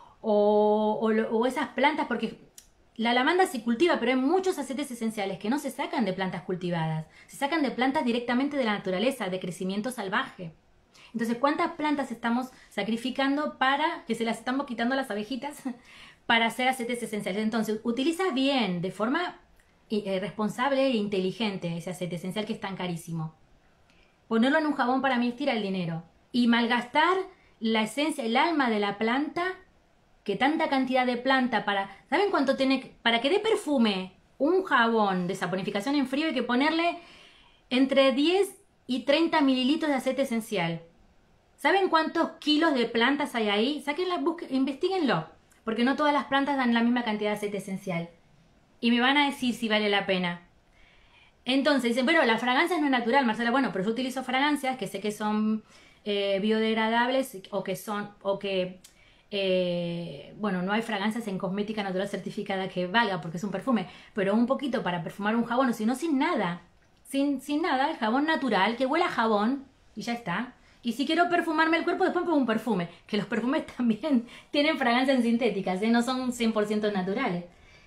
o, o, o esas plantas, porque la lavanda se cultiva, pero hay muchos aceites esenciales que no se sacan de plantas cultivadas, se sacan de plantas directamente de la naturaleza, de crecimiento salvaje. Entonces, ¿cuántas plantas estamos sacrificando para que se las estamos quitando a las abejitas para hacer aceites esenciales? Entonces, utiliza bien, de forma eh, responsable e inteligente ese aceite esencial que es tan carísimo. Ponerlo en un jabón para mí es tirar el dinero. Y malgastar la esencia, el alma de la planta, que tanta cantidad de planta para... ¿Saben cuánto tiene? Para que dé perfume un jabón de saponificación en frío hay que ponerle entre diez y treinta mililitros de aceite esencial. ¿Saben cuántos kilos de plantas hay ahí? Sáquenla, busquen, investiguenlo, porque no todas las plantas dan la misma cantidad de aceite esencial. Y me van a decir si vale la pena. Entonces dicen, bueno, la fragancia no es natural, Marcela. Bueno, pero yo utilizo fragancias que sé que son eh, biodegradables o que son, o que, eh, bueno, no hay fragancias en cosmética natural certificada que valga porque es un perfume, pero un poquito para perfumar un jabón, o si no, sin nada. Sin, sin nada, el jabón natural, que huela a jabón y ya está. Y si quiero perfumarme el cuerpo, después pongo un perfume. Que los perfumes también tienen fragancias sintéticas, ¿eh? No son cien por ciento naturales.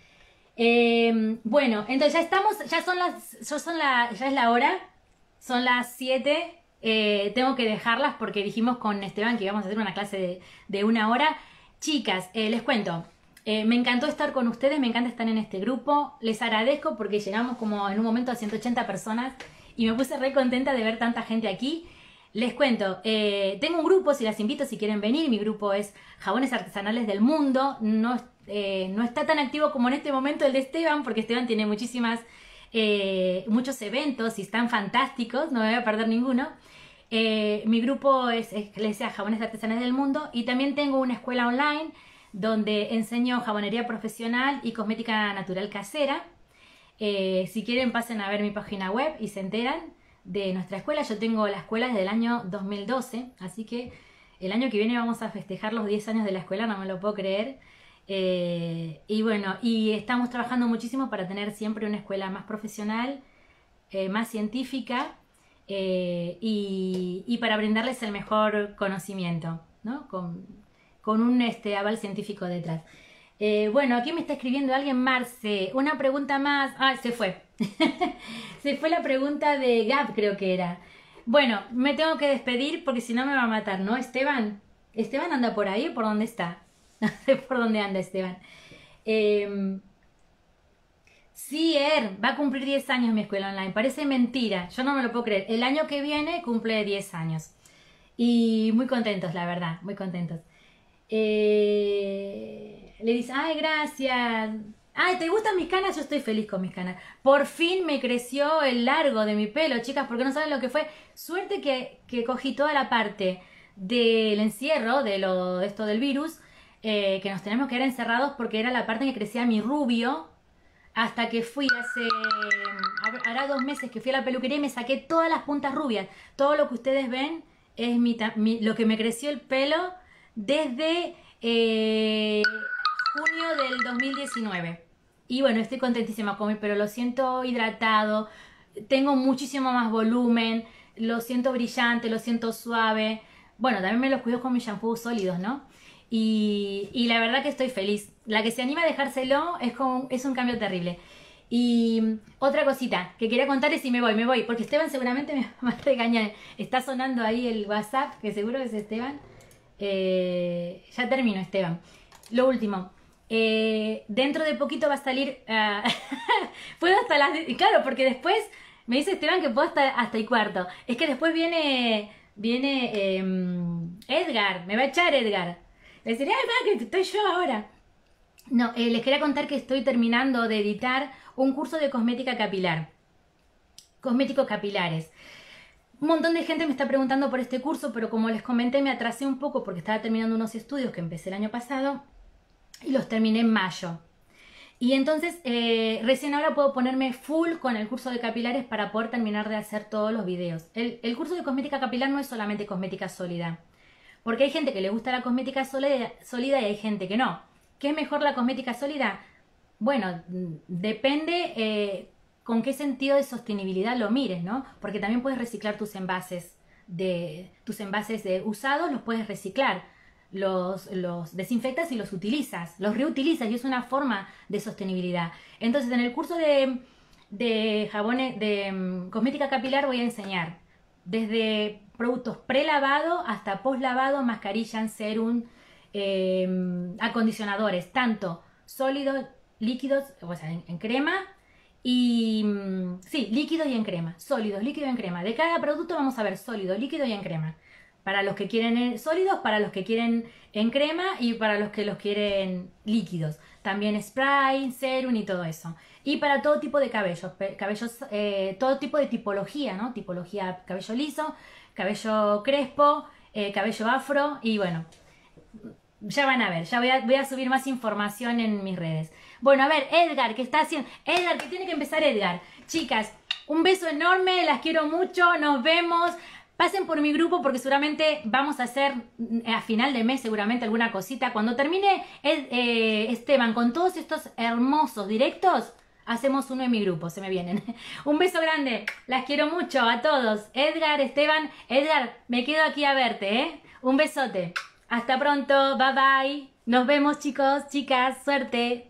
Eh, bueno, entonces ya estamos, ya son las, ya, son la, ya es la hora, son las siete. Eh, tengo que dejarlas porque dijimos con Esteban que íbamos a hacer una clase de, de una hora. Chicas, eh, les cuento. Eh, me encantó estar con ustedes, me encanta estar en este grupo. Les agradezco porque llegamos como en un momento a ciento ochenta personas y me puse re contenta de ver tanta gente aquí. Les cuento, eh, tengo un grupo, si las invito, si quieren venir. Mi grupo es Jabones Artesanales del Mundo. No, eh, no está tan activo como en este momento el de Esteban, porque Esteban tiene muchísimas, eh, muchos eventos y están fantásticos, no me voy a perder ninguno. Eh, mi grupo es, es les decía, Jabones Artesanales del Mundo, y también tengo una escuela online donde enseño jabonería profesional y cosmética natural casera. Eh, si quieren pasen a ver mi página web y se enteran de nuestra escuela. Yo tengo la escuela desde el año dos mil doce, así que el año que viene vamos a festejar los diez años de la escuela, no me lo puedo creer. Eh, y bueno, y estamos trabajando muchísimo para tener siempre una escuela más profesional, eh, más científica, eh, y, y para brindarles el mejor conocimiento, ¿no? Con, con un este, aval científico detrás. Eh, bueno, aquí me está escribiendo alguien, Marce, una pregunta más. Ah, se fue. Se fue la pregunta de Gab, creo que era. Bueno, me tengo que despedir porque si no me va a matar, ¿no, Esteban? ¿Esteban anda por ahí o por dónde está? No sé por dónde anda Esteban. Eh, sí, Er, va a cumplir diez años mi escuela online. Parece mentira, yo no me lo puedo creer. El año que viene cumple diez años. Y muy contentos, la verdad, muy contentos. Eh, le dice, ay, gracias. Ay, ¿te gustan mis canas? Yo estoy feliz con mis canas. Por fin me creció el largo de mi pelo, chicas, porque no saben lo que fue. Suerte que, que cogí toda la parte del encierro, de lo de esto del virus, eh, que nos tenemos que quedar encerrados porque era la parte en que crecía mi rubio, hasta que fui hace, hará dos meses que fui a la peluquería y me saqué todas las puntas rubias. Todo lo que ustedes ven es mi, mi, lo que me creció el pelo desde eh, junio del dos mil diecinueve. Y bueno, estoy contentísima con mi pelo, lo siento hidratado, tengo muchísimo más volumen, lo siento brillante, lo siento suave. Bueno, también me los cuido con mis shampoos sólidos, ¿no? Y, y la verdad que estoy feliz. La que se anima a dejárselo es, con, es un cambio terrible. Y otra cosita que quería contarles y me voy, me voy, porque Esteban seguramente me va a regañar. Está sonando ahí el WhatsApp, que seguro que es Esteban. Eh, ya termino, Esteban. Lo último. Eh, dentro de poquito va a salir... Uh, puedo hasta las... Claro, porque después me dice Esteban que puedo hasta, hasta el cuarto. Es que después viene... Viene eh, Edgar. Me va a echar Edgar. Le diré, ay, va, que estoy yo ahora. No, eh, les quería contar que estoy terminando de editar un curso de cosmética capilar. Cosméticos capilares. Un montón de gente me está preguntando por este curso, pero como les comenté me atrasé un poco porque estaba terminando unos estudios que empecé el año pasado y los terminé en mayo. Y entonces eh, recién ahora puedo ponerme full con el curso de capilares para poder terminar de hacer todos los videos. El, el curso de cosmética capilar no es solamente cosmética sólida, porque hay gente que le gusta la cosmética sólida, sólida y hay gente que no. ¿Qué es mejor la cosmética sólida? Bueno, depende eh, con qué sentido de sostenibilidad lo mires, ¿no? Porque también puedes reciclar tus envases de tus envases de usados, los puedes reciclar. Los, los desinfectas y los utilizas, los reutilizas y es una forma de sostenibilidad. Entonces en el curso de, de jabones, de um, cosmética capilar voy a enseñar desde productos prelavado hasta postlavado, mascarillas, serum, eh, acondicionadores, tanto sólidos, líquidos, o sea, en, en crema y... sí, líquido y en crema, sólidos, líquido y en crema. De cada producto vamos a ver sólido, líquido y en crema. Para los que quieren sólidos, para los que quieren en crema y para los que los quieren líquidos. También spray, serum y todo eso. Y para todo tipo de cabellos, cabellos eh, todo tipo de tipología, ¿no? Tipología cabello liso, cabello crespo, eh, cabello afro y bueno, ya van a ver, ya voy a, voy a subir más información en mis redes. Bueno, a ver, Edgar, ¿qué está haciendo? Edgar, que tiene que empezar Edgar. Chicas, un beso enorme, las quiero mucho, nos vemos. Pasen por mi grupo porque seguramente vamos a hacer a final de mes seguramente alguna cosita. Cuando termine eh, Esteban con todos estos hermosos directos, hacemos uno en mi grupo, se me vienen. Un beso grande, las quiero mucho a todos. Edgar, Esteban, Edgar, me quedo aquí a verte, ¿eh? Un besote. Hasta pronto, bye bye. Nos vemos chicos, chicas, suerte.